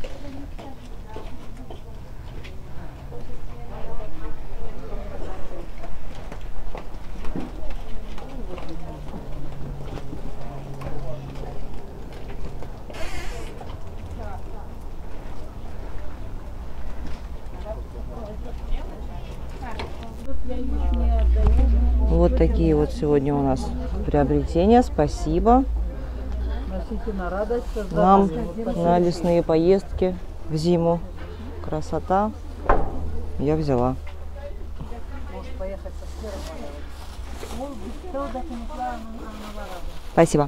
Вот такие вот сегодня у нас приобретения. Спасибо нам на лесные поездки в зиму. Красота. Я взяла. Спасибо.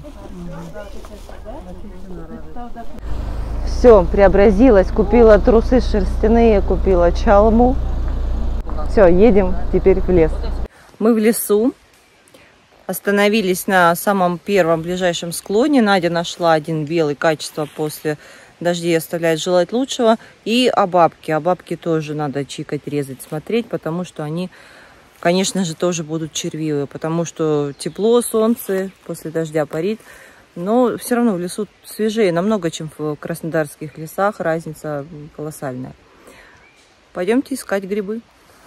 Все, преобразилась. Купила трусы шерстяные, купила чалму. Все, едем теперь в лес. Мы в лесу. Остановились на самом первом ближайшем склоне. Надя нашла один белый, качество после дождей оставляет желать лучшего. И обабки. Обабки тоже надо чикать, резать, смотреть, потому что они, конечно же, тоже будут червивые. Потому что тепло, солнце, после дождя парит. Но все равно в лесу свежее намного, чем в краснодарских лесах. Разница колоссальная. Пойдемте искать грибы.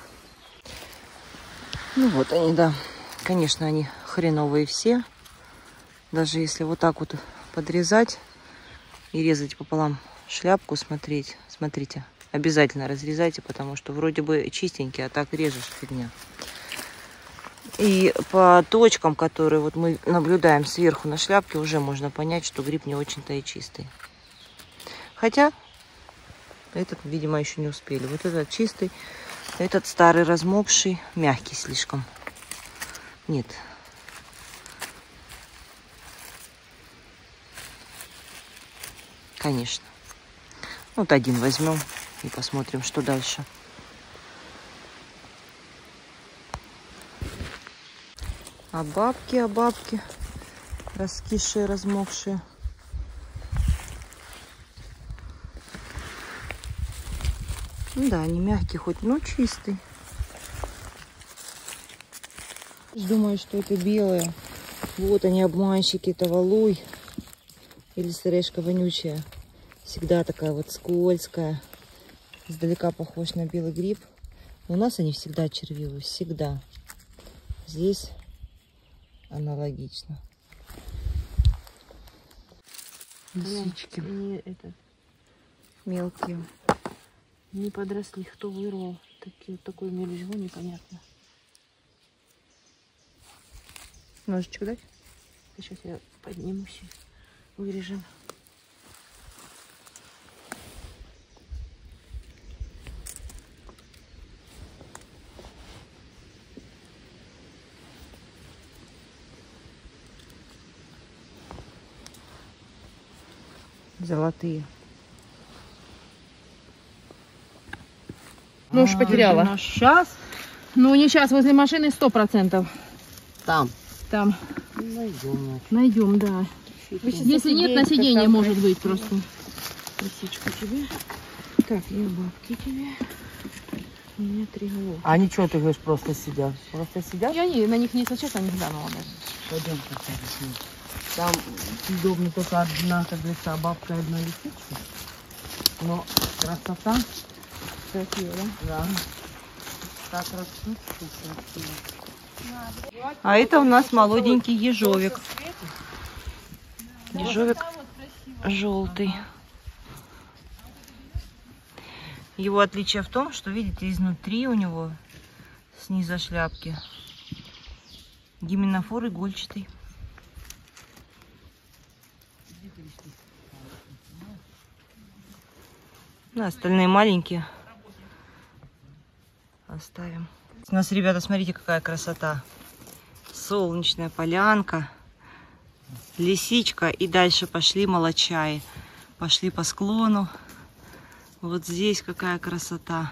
Ну вот они, да. Конечно, они хреновые все. Даже если вот так вот подрезать и резать пополам шляпку, смотреть, смотрите, обязательно разрезайте, потому что вроде бы чистенький, а так режешь, фигня. И по точкам, которые вот мы наблюдаем сверху на шляпке, уже можно понять, что гриб не очень-то и чистый. Хотя этот, видимо, еще не успели. Вот этот чистый, этот старый размокший, мягкий слишком. Нет. Конечно. Вот один возьмем и посмотрим, что дальше. А бабки, а бабки, раскисшие, размокшие. Ну да, они мягкие хоть, но чистый. Думаю, что это белые. Вот они, обманщики, это валуй. Или сырешка вонючая. Всегда такая вот скользкая. Издалека похож на белый гриб. Но у нас они всегда червивые. Всегда. Здесь аналогично. Лисички. Не, это, Мелкие. не подросли, кто вырвал. Такие, такой мелюзгу непонятно. Ножичек дать? Сейчас я поднимусь и вырежем. Золотые. Нож потеряла. Сейчас Ну, не сейчас, возле машины сто процентов. там. Там. Найдем. Найдем, да. Если нет, на сиденье может быть просто. Лисичку тебе. Так, и бабки тебе. У меня три головки. А они что, ты говоришь, просто сидят? Просто сидят? Я не, на них не сейчас не глянула даже. Пойдем посмотрим. Там удобно только одна, как говорится, бабка и одна лисичка. Но красота. Красиво, да? Да. Так растут. Красиво. А это у нас молоденький ежовик. Ежовик желтый. Его отличие в том, что, видите, изнутри у него, снизу шляпки, гименофор игольчатый. Ну, остальные маленькие оставим. У нас, ребята, смотрите, какая красота. Солнечная полянка, лисичка, и дальше пошли молочаи. Пошли по склону. Вот здесь какая красота.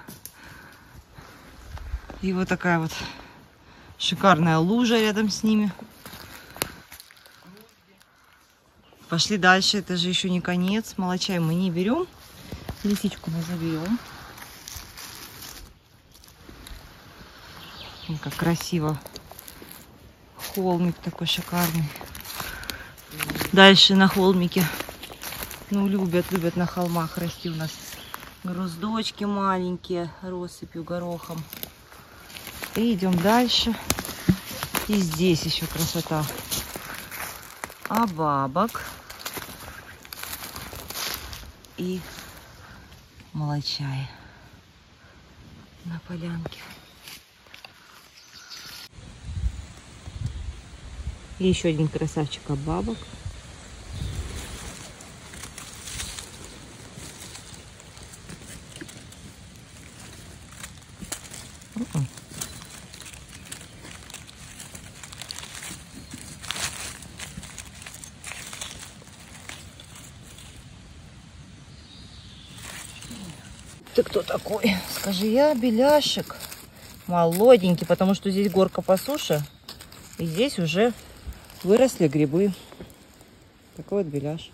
И вот такая вот шикарная лужа рядом с ними. Пошли дальше, это же еще не конец. Молочай мы не берем. Лисичку мы заберем. Ой, как красиво. Холмик такой шикарный. Дальше на холмике. Ну, любят, любят на холмах расти у нас груздочки маленькие, россыпью, горохом. И идем дальше. И здесь еще красота. А бабок и молочай на полянке. И еще один красавчик бабок. Ты кто такой? Скажи, я беляшек. Молоденький, потому что здесь горка по суше. И здесь уже выросли грибы. Такой вот беляш.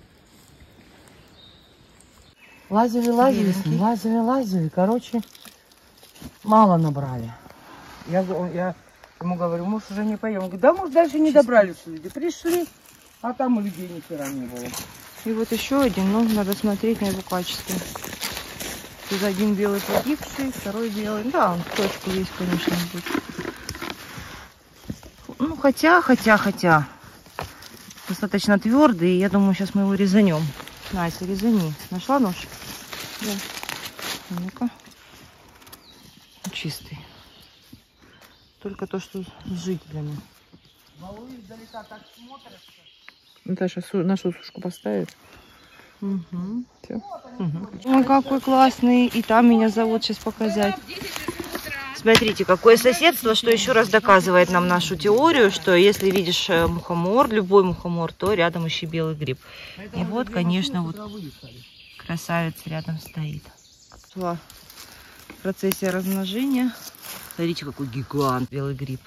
Лазили, лазили, с ним, лазили, лазили. Короче, мало набрали. Я, я ему говорю, муж уже не поем. Он говорит, да, может, дальше не добрались люди. Пришли, а там у людей ни хера не было. И вот еще один, но надо смотреть на его качество. Тут один белый погибший, второй белый. Да, он в точку есть, конечно, будет. Ну, хотя, хотя, хотя. Достаточно твердый, и я думаю, сейчас мы его резанем. Настя, резани. Нашла нож? Да. Ну-ка. Чистый. Только то, что с жителями. Малые издалека так смотрятся. Наташа нашу сушку поставит. Угу. Все. Угу. Ой, какой классный. И там меня зовут сейчас показать. Смотрите, какое соседство, что еще раз доказывает нам нашу теорию, что если видишь мухомор, любой мухомор, то рядом еще белый гриб. И вот, конечно, вот красавец рядом стоит. Шла в процессе размножения. Смотрите, какой гигант белый гриб.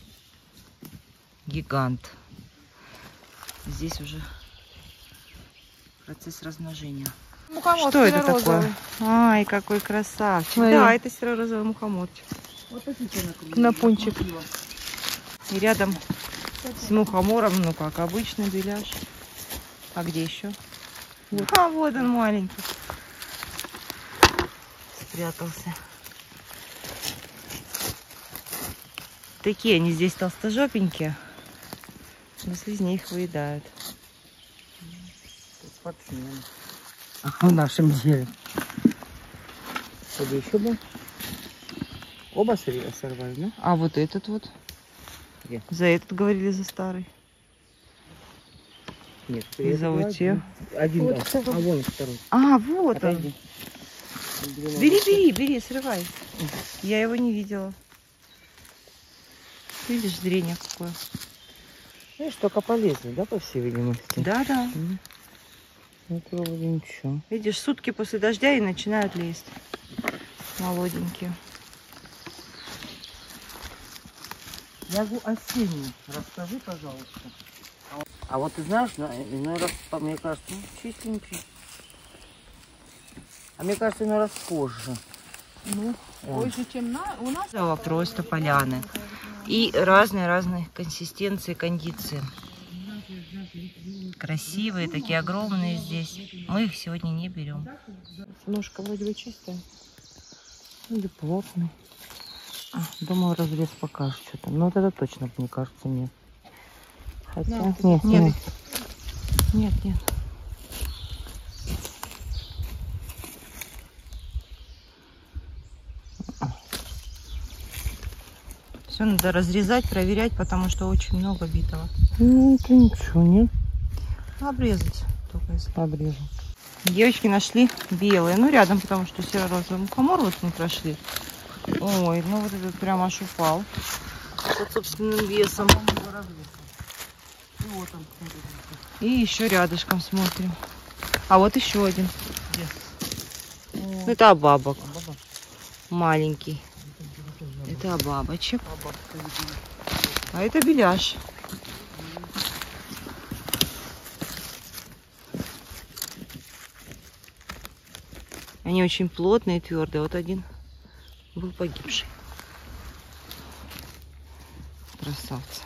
Гигант. Здесь уже процесс размножения. Мухомор что это серо-розовый. такое? Ай, какой красавчик. Смотри. Да, это серо-розовый мухоморчик. Вот такие Кнопунчик. И рядом с мухомором, ну как обычный беляш. А где еще? Вот. А, вот он маленький. Спрятался. Такие они здесь толстожопенькие. Но слизни их выедают. Спортсмен. А в нашем деле. Чтобы еще бы. Оба сорвали, да? А вот этот вот. Где? За этот говорили, за старый. Нет, И за вот те. Один, Вот да. А вон второй. А, вот он. Отойди. Бери, бери, бери, срывай. Я его не видела. Видишь, зрение какое. Видишь, только полезный, да, по всей видимости? Да, да. Это вроде ничего. Видишь, сутки после дождя и начинают лезть. Молоденькие. Ягу осеннюю расскажи, пожалуйста. А вот ты знаешь, иной раз, мне кажется, ну, чистенький. А мне кажется, иной раз позже. Ну, больше, чем на, у нас. Да, просто поляны. И разные-разные консистенции, кондиции. Красивые, такие огромные здесь. Мы их сегодня не берем. Ножка вроде бы чистая. Или плотный. А, думаю, разрез покажет что-то. Но вот это точно, мне кажется, нет. Хотя, Да, нет, нет. нет. Нет, нет. Все надо разрезать, проверять, потому что очень много битого. Ну, это ничего, нет. Обрезать только если. Обрежу. Девочки нашли белые, ну рядом, потому что серо-розовый мухомор вот мы прошли. Ой, ну вот этот прям аж упал под собственным весом. И еще рядышком смотрим. А вот еще один. Ну, это обабок. Маленький. Это обабочек. А это беляш. Они очень плотные и твердые. Вот один был погибший. Красавцы.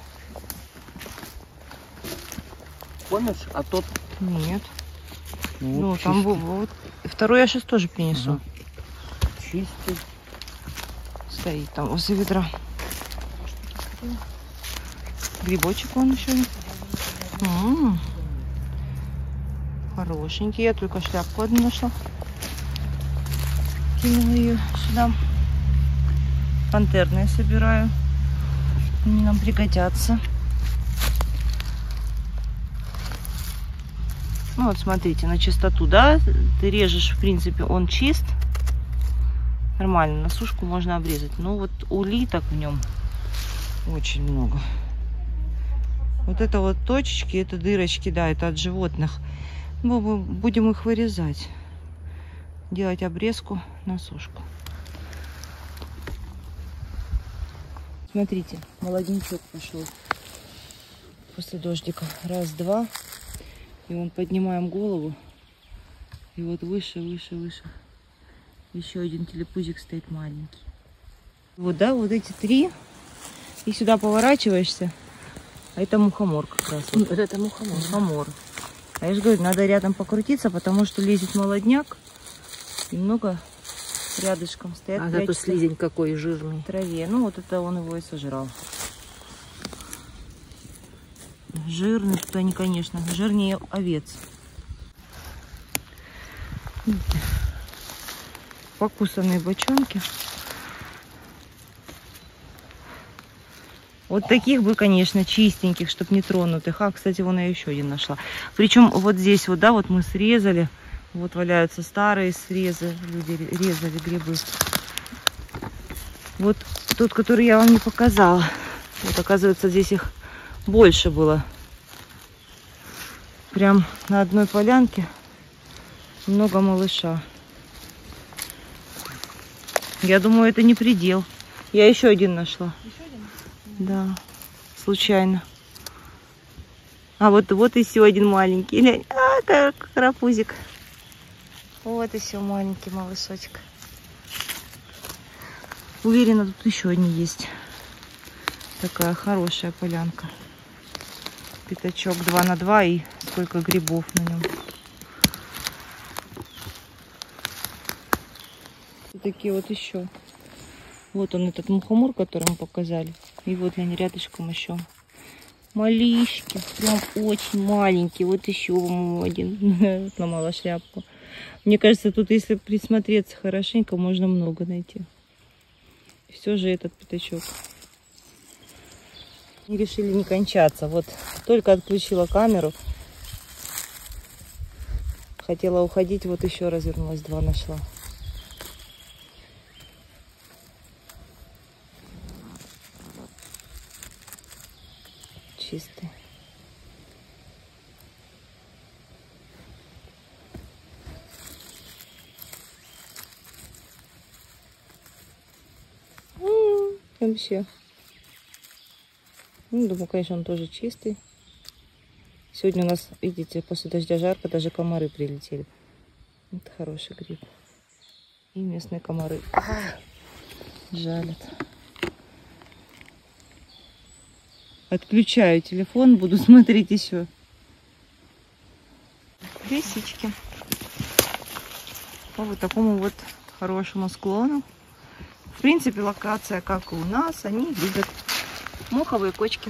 Помнишь? А тот... Нет. Ну, Ну, чистый. там был вот. Второй я сейчас тоже принесу. Ага. Чистый. Стоит там возле ведра. Грибочек он еще. М-м-м. Хорошенький. Я только шляпку одну нашла. Кинула ее сюда. Пантерные собираю. Они нам пригодятся. Ну вот смотрите, на чистоту, да? Ты режешь, в принципе, он чист. Нормально, на сушку можно обрезать. Но вот улиток в нем очень много. Вот это вот точечки, это дырочки, да, это от животных. Мы будем их вырезать. делать обрезку на сушку. Смотрите, молоденький пошел после дождика. Раз, два. И вон поднимаем голову. И вот выше, выше, выше. Еще один телепузик стоит маленький. Вот, да, вот эти три. И сюда поворачиваешься. А это мухомор как раз. Вот. Вот это мухомор. Мухомор. А я же говорю, надо рядом покрутиться, потому что лезет молодняк. И много рядышком стоят. А зато слизень какой жирный. В траве. Ну вот это он его и сожрал. Жирный тут они, конечно, жирнее овец. Видите? Покусанные бочонки. Вот таких бы, конечно, чистеньких, чтобы не тронутых. А, кстати, вон я еще один нашла. Причем вот здесь вот, да, вот мы срезали. Вот валяются старые срезы. Люди резали грибы. Вот тот, который я вам не показала. Вот, оказывается, здесь их больше было. Прям на одной полянке много малыша. Я думаю, это не предел. Я еще один нашла. Еще один? Да, случайно. А вот, вот еще один маленький. А, как карапузик. Вот еще маленький малышочек. Уверена, тут еще одни есть. Такая хорошая полянка. Пятачок два на два и сколько грибов на нем. Вот такие вот еще. Вот он, этот мухомор, который мы показали. И вот они рядышком еще. Малышки. Прям очень маленькие. Вот еще один. Сломала шляпку. Мне кажется, тут, если присмотреться хорошенько, можно много найти. Все же этот пятачок. И решили не кончаться. Вот только отключила камеру. Хотела уходить, вот еще развернулась, два нашла. Чистый. М-м, вообще. Ну, думаю, конечно, он тоже чистый. Сегодня у нас, видите, после дождя жарко, даже комары прилетели. Это хороший гриб. И местные комары жалят. Отключаю телефон, буду смотреть еще. Лисички. По вот такому вот хорошему склону. В принципе, локация, как и у нас, они любят моховые кочки.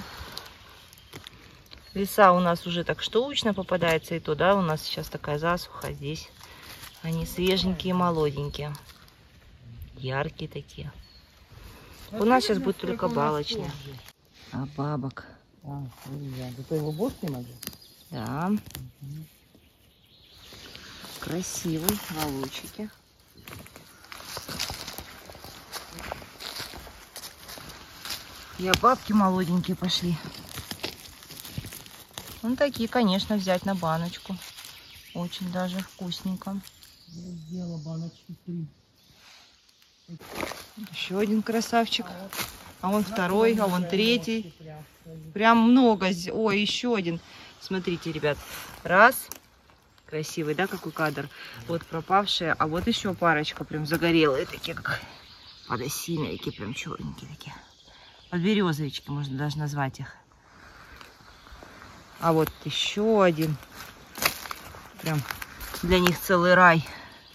Леса у нас уже так штучно попадается, и то, да, у нас сейчас такая засуха, здесь они свеженькие, молоденькие, яркие такие. У нас сейчас будет только балочные. А бабок? А, нельзя. Зато его бог снимать же? Да. Угу. Красивый, голубчики. И бабки молоденькие пошли. Ну, такие, конечно, взять на баночку. Очень даже вкусненько. Сделала баночки три. Еще один красавчик. А вон второй, а вон третий. Прям много. Ой, еще один. Смотрите, ребят. Раз. Красивый, да, какой кадр. Вот пропавшие. А вот еще парочка прям загорелые. Такие, как подосиновики. Такие прям черненькие такие. Подберезовички, можно даже назвать их. А вот еще один. Прям для них целый рай.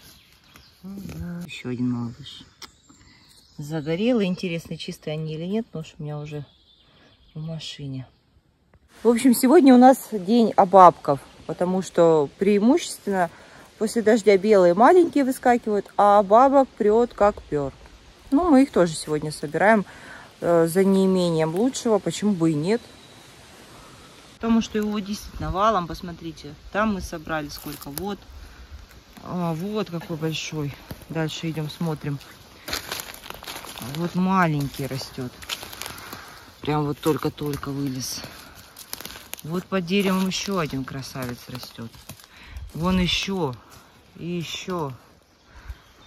Еще один малыш. Загорелый. Интересно, чистые они или нет, потому что у меня уже в машине. В общем, сегодня у нас день обабков, потому что преимущественно после дождя белые маленькие выскакивают, а бабок прет как пер. Ну, мы их тоже сегодня собираем э, за неимением лучшего, почему бы и нет. Потому что его действительно валом, посмотрите, там мы собрали сколько, вот, а, вот какой большой. Дальше идем, смотрим. Вот маленький растет. Прям вот только-только вылез. Вот под деревом еще один красавец растет. Вон еще. И еще.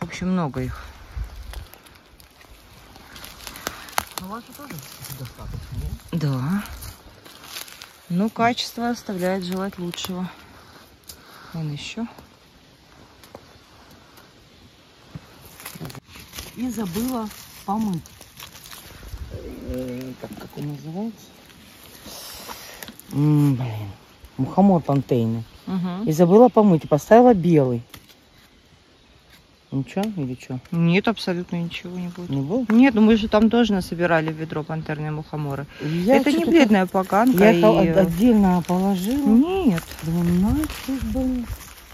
В общем, много их. У вас тоже достаточно, да? Да. Но качество оставляет желать лучшего. Вон еще. И забыла помыть. Так, как он называется? М, блин. Мухомор пантейный. Угу. И забыла помыть. И поставила белый. Ничего или что? Нет, абсолютно ничего не будет. Не было? Нет, ну мы же там тоже насобирали в ведро пантерные мухоморы. Я Это не что-то бледная поганка. Я и... их отдельно положила. Нет. Думаю, нафиг, блин.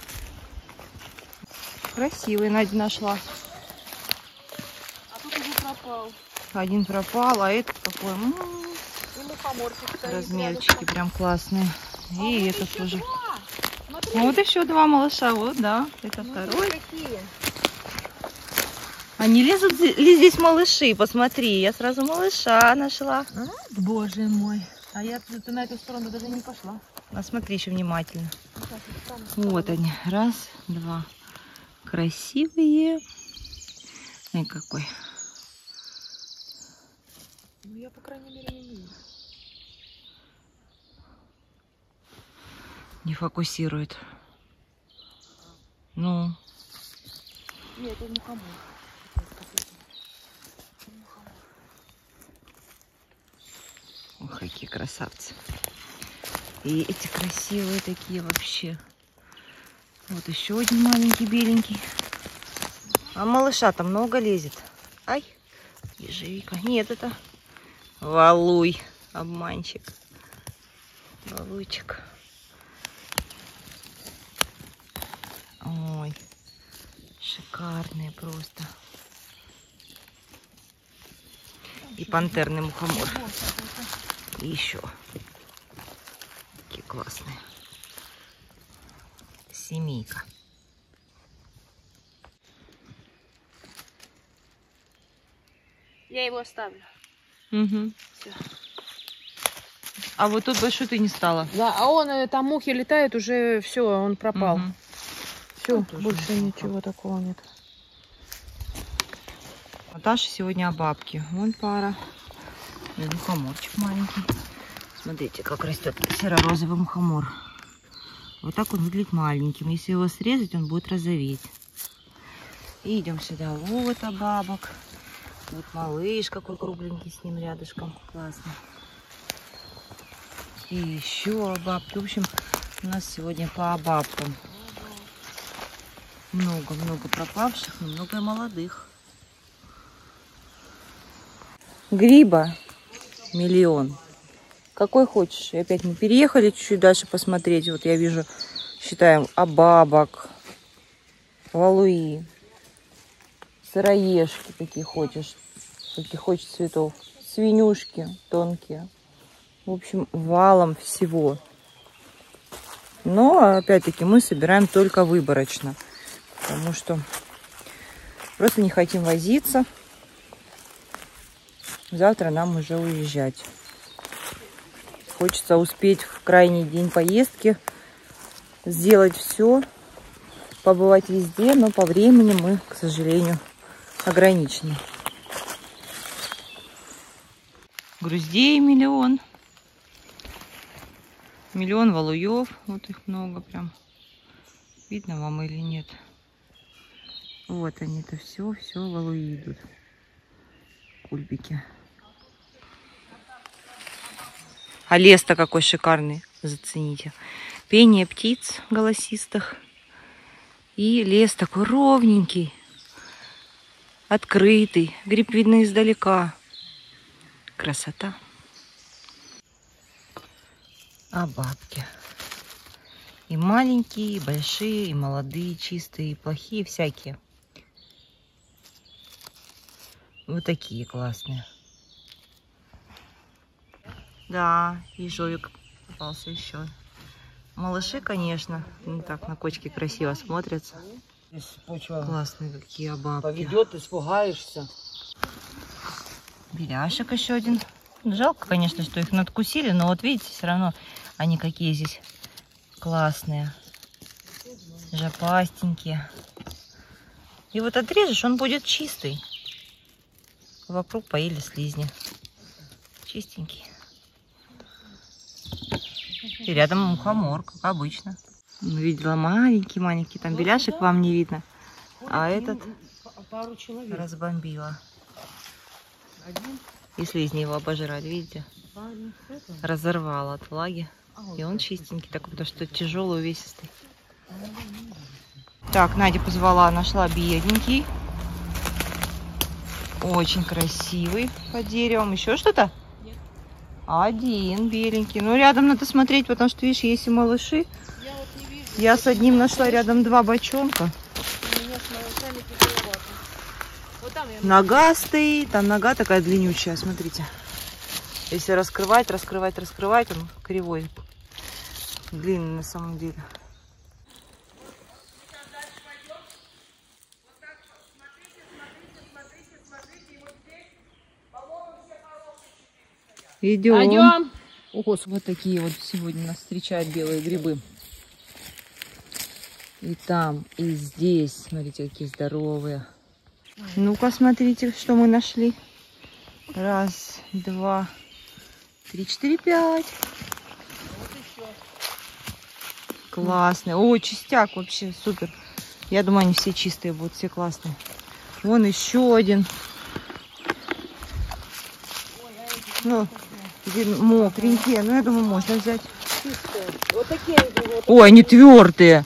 Красивый Надя нашла. А тут уже пропал. Один пропал, а этот какой? М, И мухоморчик стоит размерчики рядышком. прям классные. И А вот этот еще тоже. два. Смотри, Ну, вот еще два малыша, вот, да. Это смотри, второй. какие. А не лезут зи- ли здесь малыши? Посмотри, я сразу малыша нашла. Боже мой. А я ты на эту сторону даже не пошла. А смотри еще внимательно. Вот они. Раз, два. Красивые. Ой, какой. Ну я, по крайней мере, не вижу. Не фокусирует. Ну. Нет, это мухомор. Ох, какие красавцы. И эти красивые такие вообще. Вот еще один маленький беленький. А малыша-то много лезет. Ай, ежевика. Нет, это валуй. Обманщик. Валуйчик. Ой, шикарные просто. И пантерный мухомор. И еще. Какие классные. Семейка. Я его оставлю. Угу. Всё. А вот тут большой ты не стала. Да, а он, э, там мухи летают, уже все, он пропал. Мгм. Все, Ну, тоже больше неплохо. ничего такого нет. Наташа сегодня о бабке. Вон пара. И мухоморчик маленький. Смотрите, как растет серо-розовый мухомор. Вот так он выглядит маленьким. Если его срезать, он будет розоветь. И идем сюда. Вот о бабок. Вот малыш какой кругленький с ним рядышком. Классно. И еще о бабке. В общем, у нас сегодня по бабкам. Много-много пропавших, но много и молодых. Гриба миллион. Какой хочешь. И опять мы переехали чуть-чуть дальше посмотреть. Вот я вижу, считаем, абабок, валуи, сыроежки, какие хочешь, какие хочешь цветов, свинюшки тонкие. В общем, валом всего. Но, опять-таки, мы собираем только выборочно. Потому что просто не хотим возиться. Завтра нам уже уезжать. Хочется успеть в крайний день поездки сделать все, побывать везде, но по времени мы, к сожалению, ограничены. Груздей миллион. Миллион валуев. Вот их много прям. Видно вам или нет? Вот они-то все, все валуи идут. Кульбики. А лес-то какой шикарный, зацените. Пение птиц голосистых. И лес такой ровненький, открытый. Гриб видно издалека. Красота. А бабки. И маленькие, и большие, и молодые, чистые, и плохие, всякие. Вот такие классные. Да, ежовик попался еще. Малыши, конечно, не так на кочке красиво смотрятся. Если почва Классные какие бабки. поведет, испугаешься. Беляшек еще один. Жалко, конечно, что их надкусили, но вот видите, все равно они какие здесь классные. Жопастенькие. И вот отрежешь, он будет чистый. Вокруг поели слизни. Чистенький. И рядом мухомор, как обычно. Видела маленький-маленький, там беляшек вам не видно. А этот разбомбила. И слизни его обожрали, видите? Разорвала от влаги. И он чистенький такой, потому что тяжелый, увесистый. Так, Надя позвала, нашла бедненький. Очень красивый под деревом. Еще что-то? Нет. Один беленький. Ну, рядом надо смотреть, потому что, видишь, есть и малыши. Я, вот не вижу. Я с одним нашла рядом два бочонка. Вот там я... Нога стоит. Там нога такая длиннючая, смотрите. Если раскрывать, раскрывать, раскрывать, он кривой. Длинный на самом деле. Идем. Идем. Ого, вот такие вот сегодня нас встречают белые грибы. И там, и здесь. Смотрите, какие здоровые. Ну-ка, смотрите, что мы нашли. Раз, два, три, четыре, пять. Вот еще. Классные. О, чистяк вообще, супер. Я думаю, они все чистые будут, все классные. Вон еще один. Ну, мокренькие. Ну, я думаю, можно взять. Вот такие. Вот. Ой, они твердые.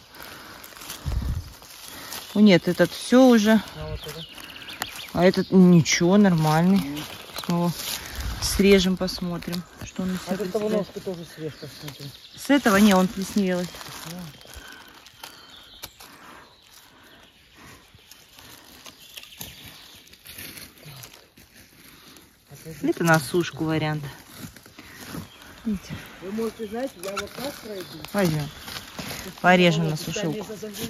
О, нет, этот все уже. А этот ничего, нормальный. Снова срежем, посмотрим, что он из себя представляет. А этого ножку тоже срежь, посмотрим. С этого не, он плесневелый. Это на сушку вариант. Видите? Вы можете, знаете, я вот так пройду. Возьмем. Порежем на сушилку.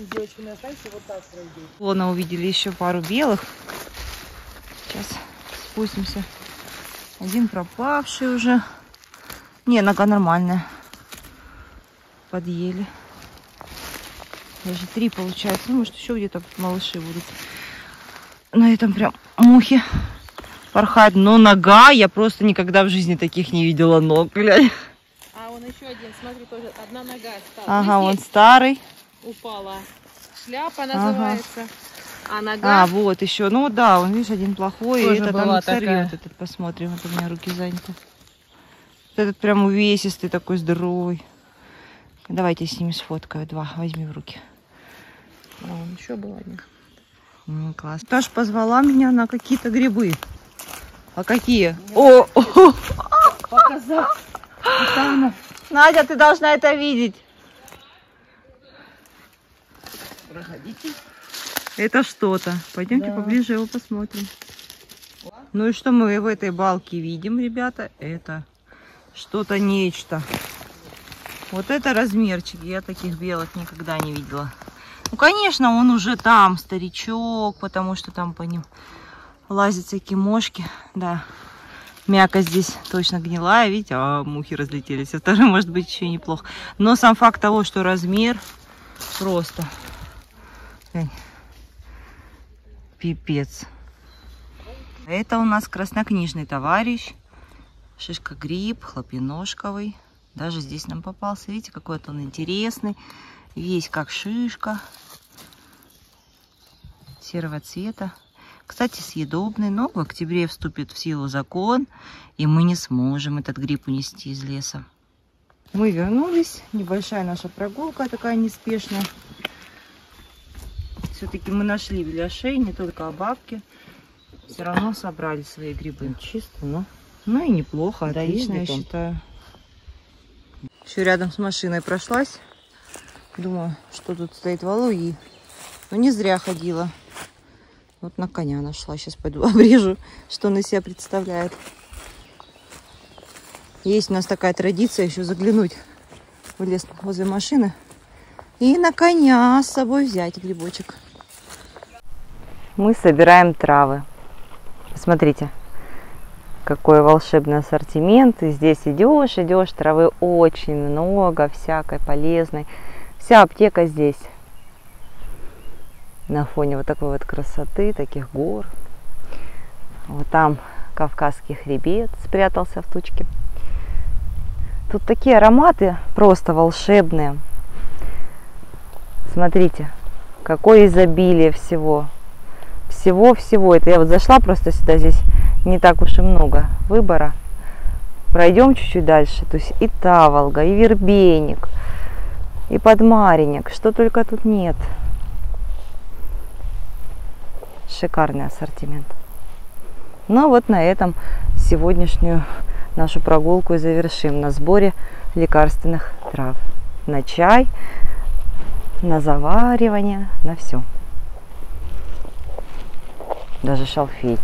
Вон увидели еще пару белых. Сейчас спустимся. Один пропавший уже. Не, нога нормальная. Подъели. Даже три получается. Ну, может, еще где-то малыши будут. На этом прям мухи порхают. Но нога, я просто никогда в жизни таких не видела ног, блядь. А он еще один, смотри, тоже одна нога осталась. Ага, он старый. Упала. Шляпа называется. Ага. А нога... А, вот еще. Ну да, он, видишь, один плохой. Тоже и этот там сорвет. Этот, посмотрим. Вот у меня руки заняты. Вот этот прям увесистый, такой здоровый. Давайте с ними сфоткаю. Два. Возьми в руки. А, он еще был один. Ну, класс. Таш позвала меня на какие-то грибы. А какие? О! О! Показать. Надя, ты должна это видеть. Проходите. Это что-то. Пойдемте да. поближе его посмотрим. Ну и что мы в этой балке видим, ребята? Это что-то нечто. Вот это размерчик. Я таких белых никогда не видела. Ну, конечно, он уже там, старичок, потому что там по ним лазят всякие мошки. Да. Мякоть здесь точно гнилая, видите? А мухи разлетелись. А второй, может быть, еще неплохо. Но сам факт того, что размер просто... Пипец. Это у нас краснокнижный товарищ. Шишка-гриб, хлопьеножковый. Даже здесь нам попался. Видите, какой-то он интересный. Весь как шишка. Серого цвета. Кстати, съедобный. Но в октябре вступит в силу закон. И мы не сможем этот гриб унести из леса. Мы вернулись. Небольшая наша прогулка такая неспешная. Все-таки мы нашли беляшей, не только бабки. Все равно собрали свои грибы. Чисто, но... Ну и неплохо, да, отлично, я считаю. Еще рядом с машиной прошлась. Думаю, что тут стоит Валуи. Но не зря ходила. Вот на коня нашла. Сейчас пойду обрежу, что он из себя представляет. Есть у нас такая традиция еще заглянуть в лес возле машины. И на коня с собой взять грибочек. Мы собираем травы. Посмотрите, какой волшебный ассортимент. И здесь идешь, идешь, травы очень много, всякой полезной. Вся аптека здесь. на фоне вот такой вот красоты, таких гор. Вот там Кавказский хребет спрятался в тучке. Тут такие ароматы просто волшебные. Смотрите, какое изобилие всего. Всего-всего. Это я вот зашла просто сюда, здесь не так уж и много выбора. Пройдем чуть-чуть дальше. То есть и таволга, и вербеник, и подмариник. Что только тут нет. Шикарный ассортимент. Ну вот на этом сегодняшнюю нашу прогулку и завершим. На сборе лекарственных трав. На чай, на заваривание, на все. Даже шалфей.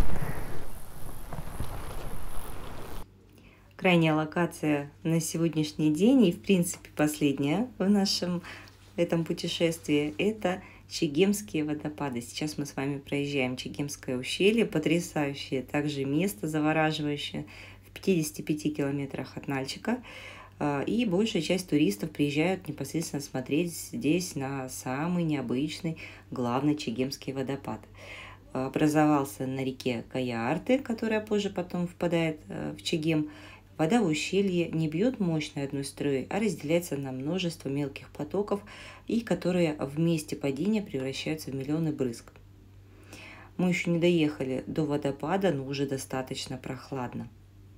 Крайняя локация на сегодняшний день и, в принципе, последняя в нашем этом путешествии – это Чегемские водопады. Сейчас мы с вами проезжаем Чегемское ущелье, потрясающее также место, завораживающее, в пятидесяти пяти километрах от Нальчика. И большая часть туристов приезжают непосредственно смотреть здесь на самый необычный, главный Чегемский водопад. Образовался на реке Каяарты, которая позже потом впадает в Чегем. Вода в ущелье не бьет мощной одной струей, а разделяется на множество мелких потоков, и которые в месте падения превращаются в миллионы брызг. Мы еще не доехали до водопада, но уже достаточно прохладно.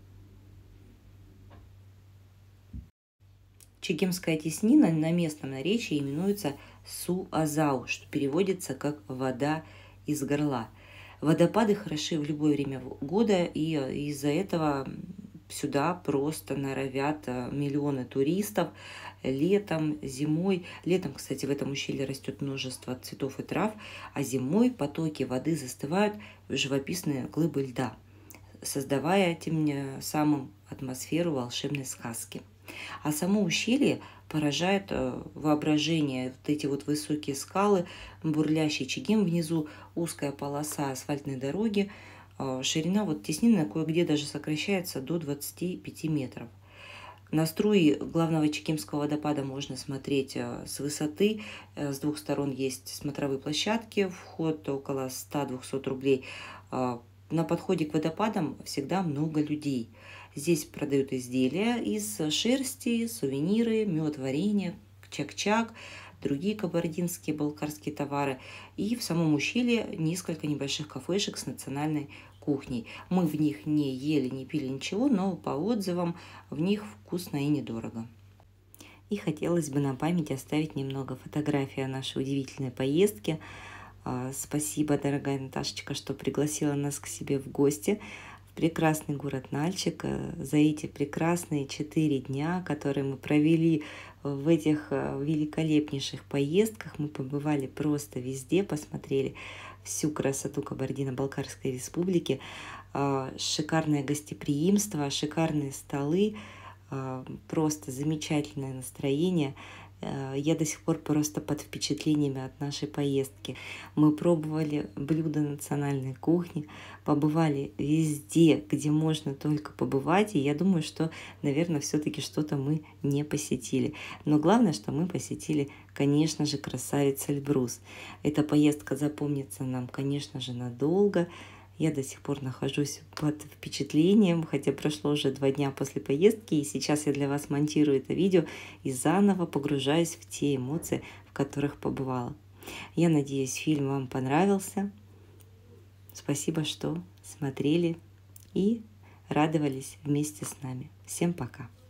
Чегемская теснина на местном наречии именуется Су-Азау, что переводится как «вода из горла». Водопады хороши в любое время года, и из-за этого сюда просто норовят миллионы туристов летом, зимой. Летом, кстати, в этом ущелье растет множество цветов и трав, а зимой потоки воды застывают в живописные глыбы льда, создавая тем самым атмосферу волшебной сказки. А само ущелье поражает воображение. Вот эти вот высокие скалы, бурлящий Чегем, внизу узкая полоса асфальтной дороги, ширина вот теснины кое-где даже сокращается до двадцати пяти метров. На струи главного Чегемского водопада можно смотреть с высоты. С двух сторон есть смотровые площадки, вход около ста-двухсот рублей. На подходе к водопадам всегда много людей. Здесь продают изделия из шерсти, сувениры, мед, варенье, чак-чак, другие кабардинские, балкарские товары. И в самом ущелье несколько небольших кафешек с национальной кухней. Мы в них не ели, не пили ничего, но по отзывам в них вкусно и недорого. И хотелось бы на память оставить немного фотографий о нашей удивительной поездке. Спасибо, дорогая Наташечка, что пригласила нас к себе в гости в прекрасный город Нальчик. За эти прекрасные четыре дня, которые мы провели в этих великолепнейших поездках, мы побывали просто везде, посмотрели всю красоту Кабардино-Балкарской республики. Шикарное гостеприимство, шикарные столы, просто замечательное настроение. Я до сих пор просто под впечатлениями от нашей поездки. Мы пробовали блюда национальной кухни, побывали везде, где можно только побывать. И я думаю, что, наверное, все-таки что-то мы не посетили. Но главное, что мы посетили, конечно же, красавец Эльбрус. Эта поездка запомнится нам, конечно же, надолго. Я до сих пор нахожусь под впечатлением, хотя прошло уже два дня после поездки, и сейчас я для вас монтирую это видео и заново погружаюсь в те эмоции, в которых побывала. Я надеюсь, фильм вам понравился. Спасибо, что смотрели и радовались вместе с нами. Всем пока!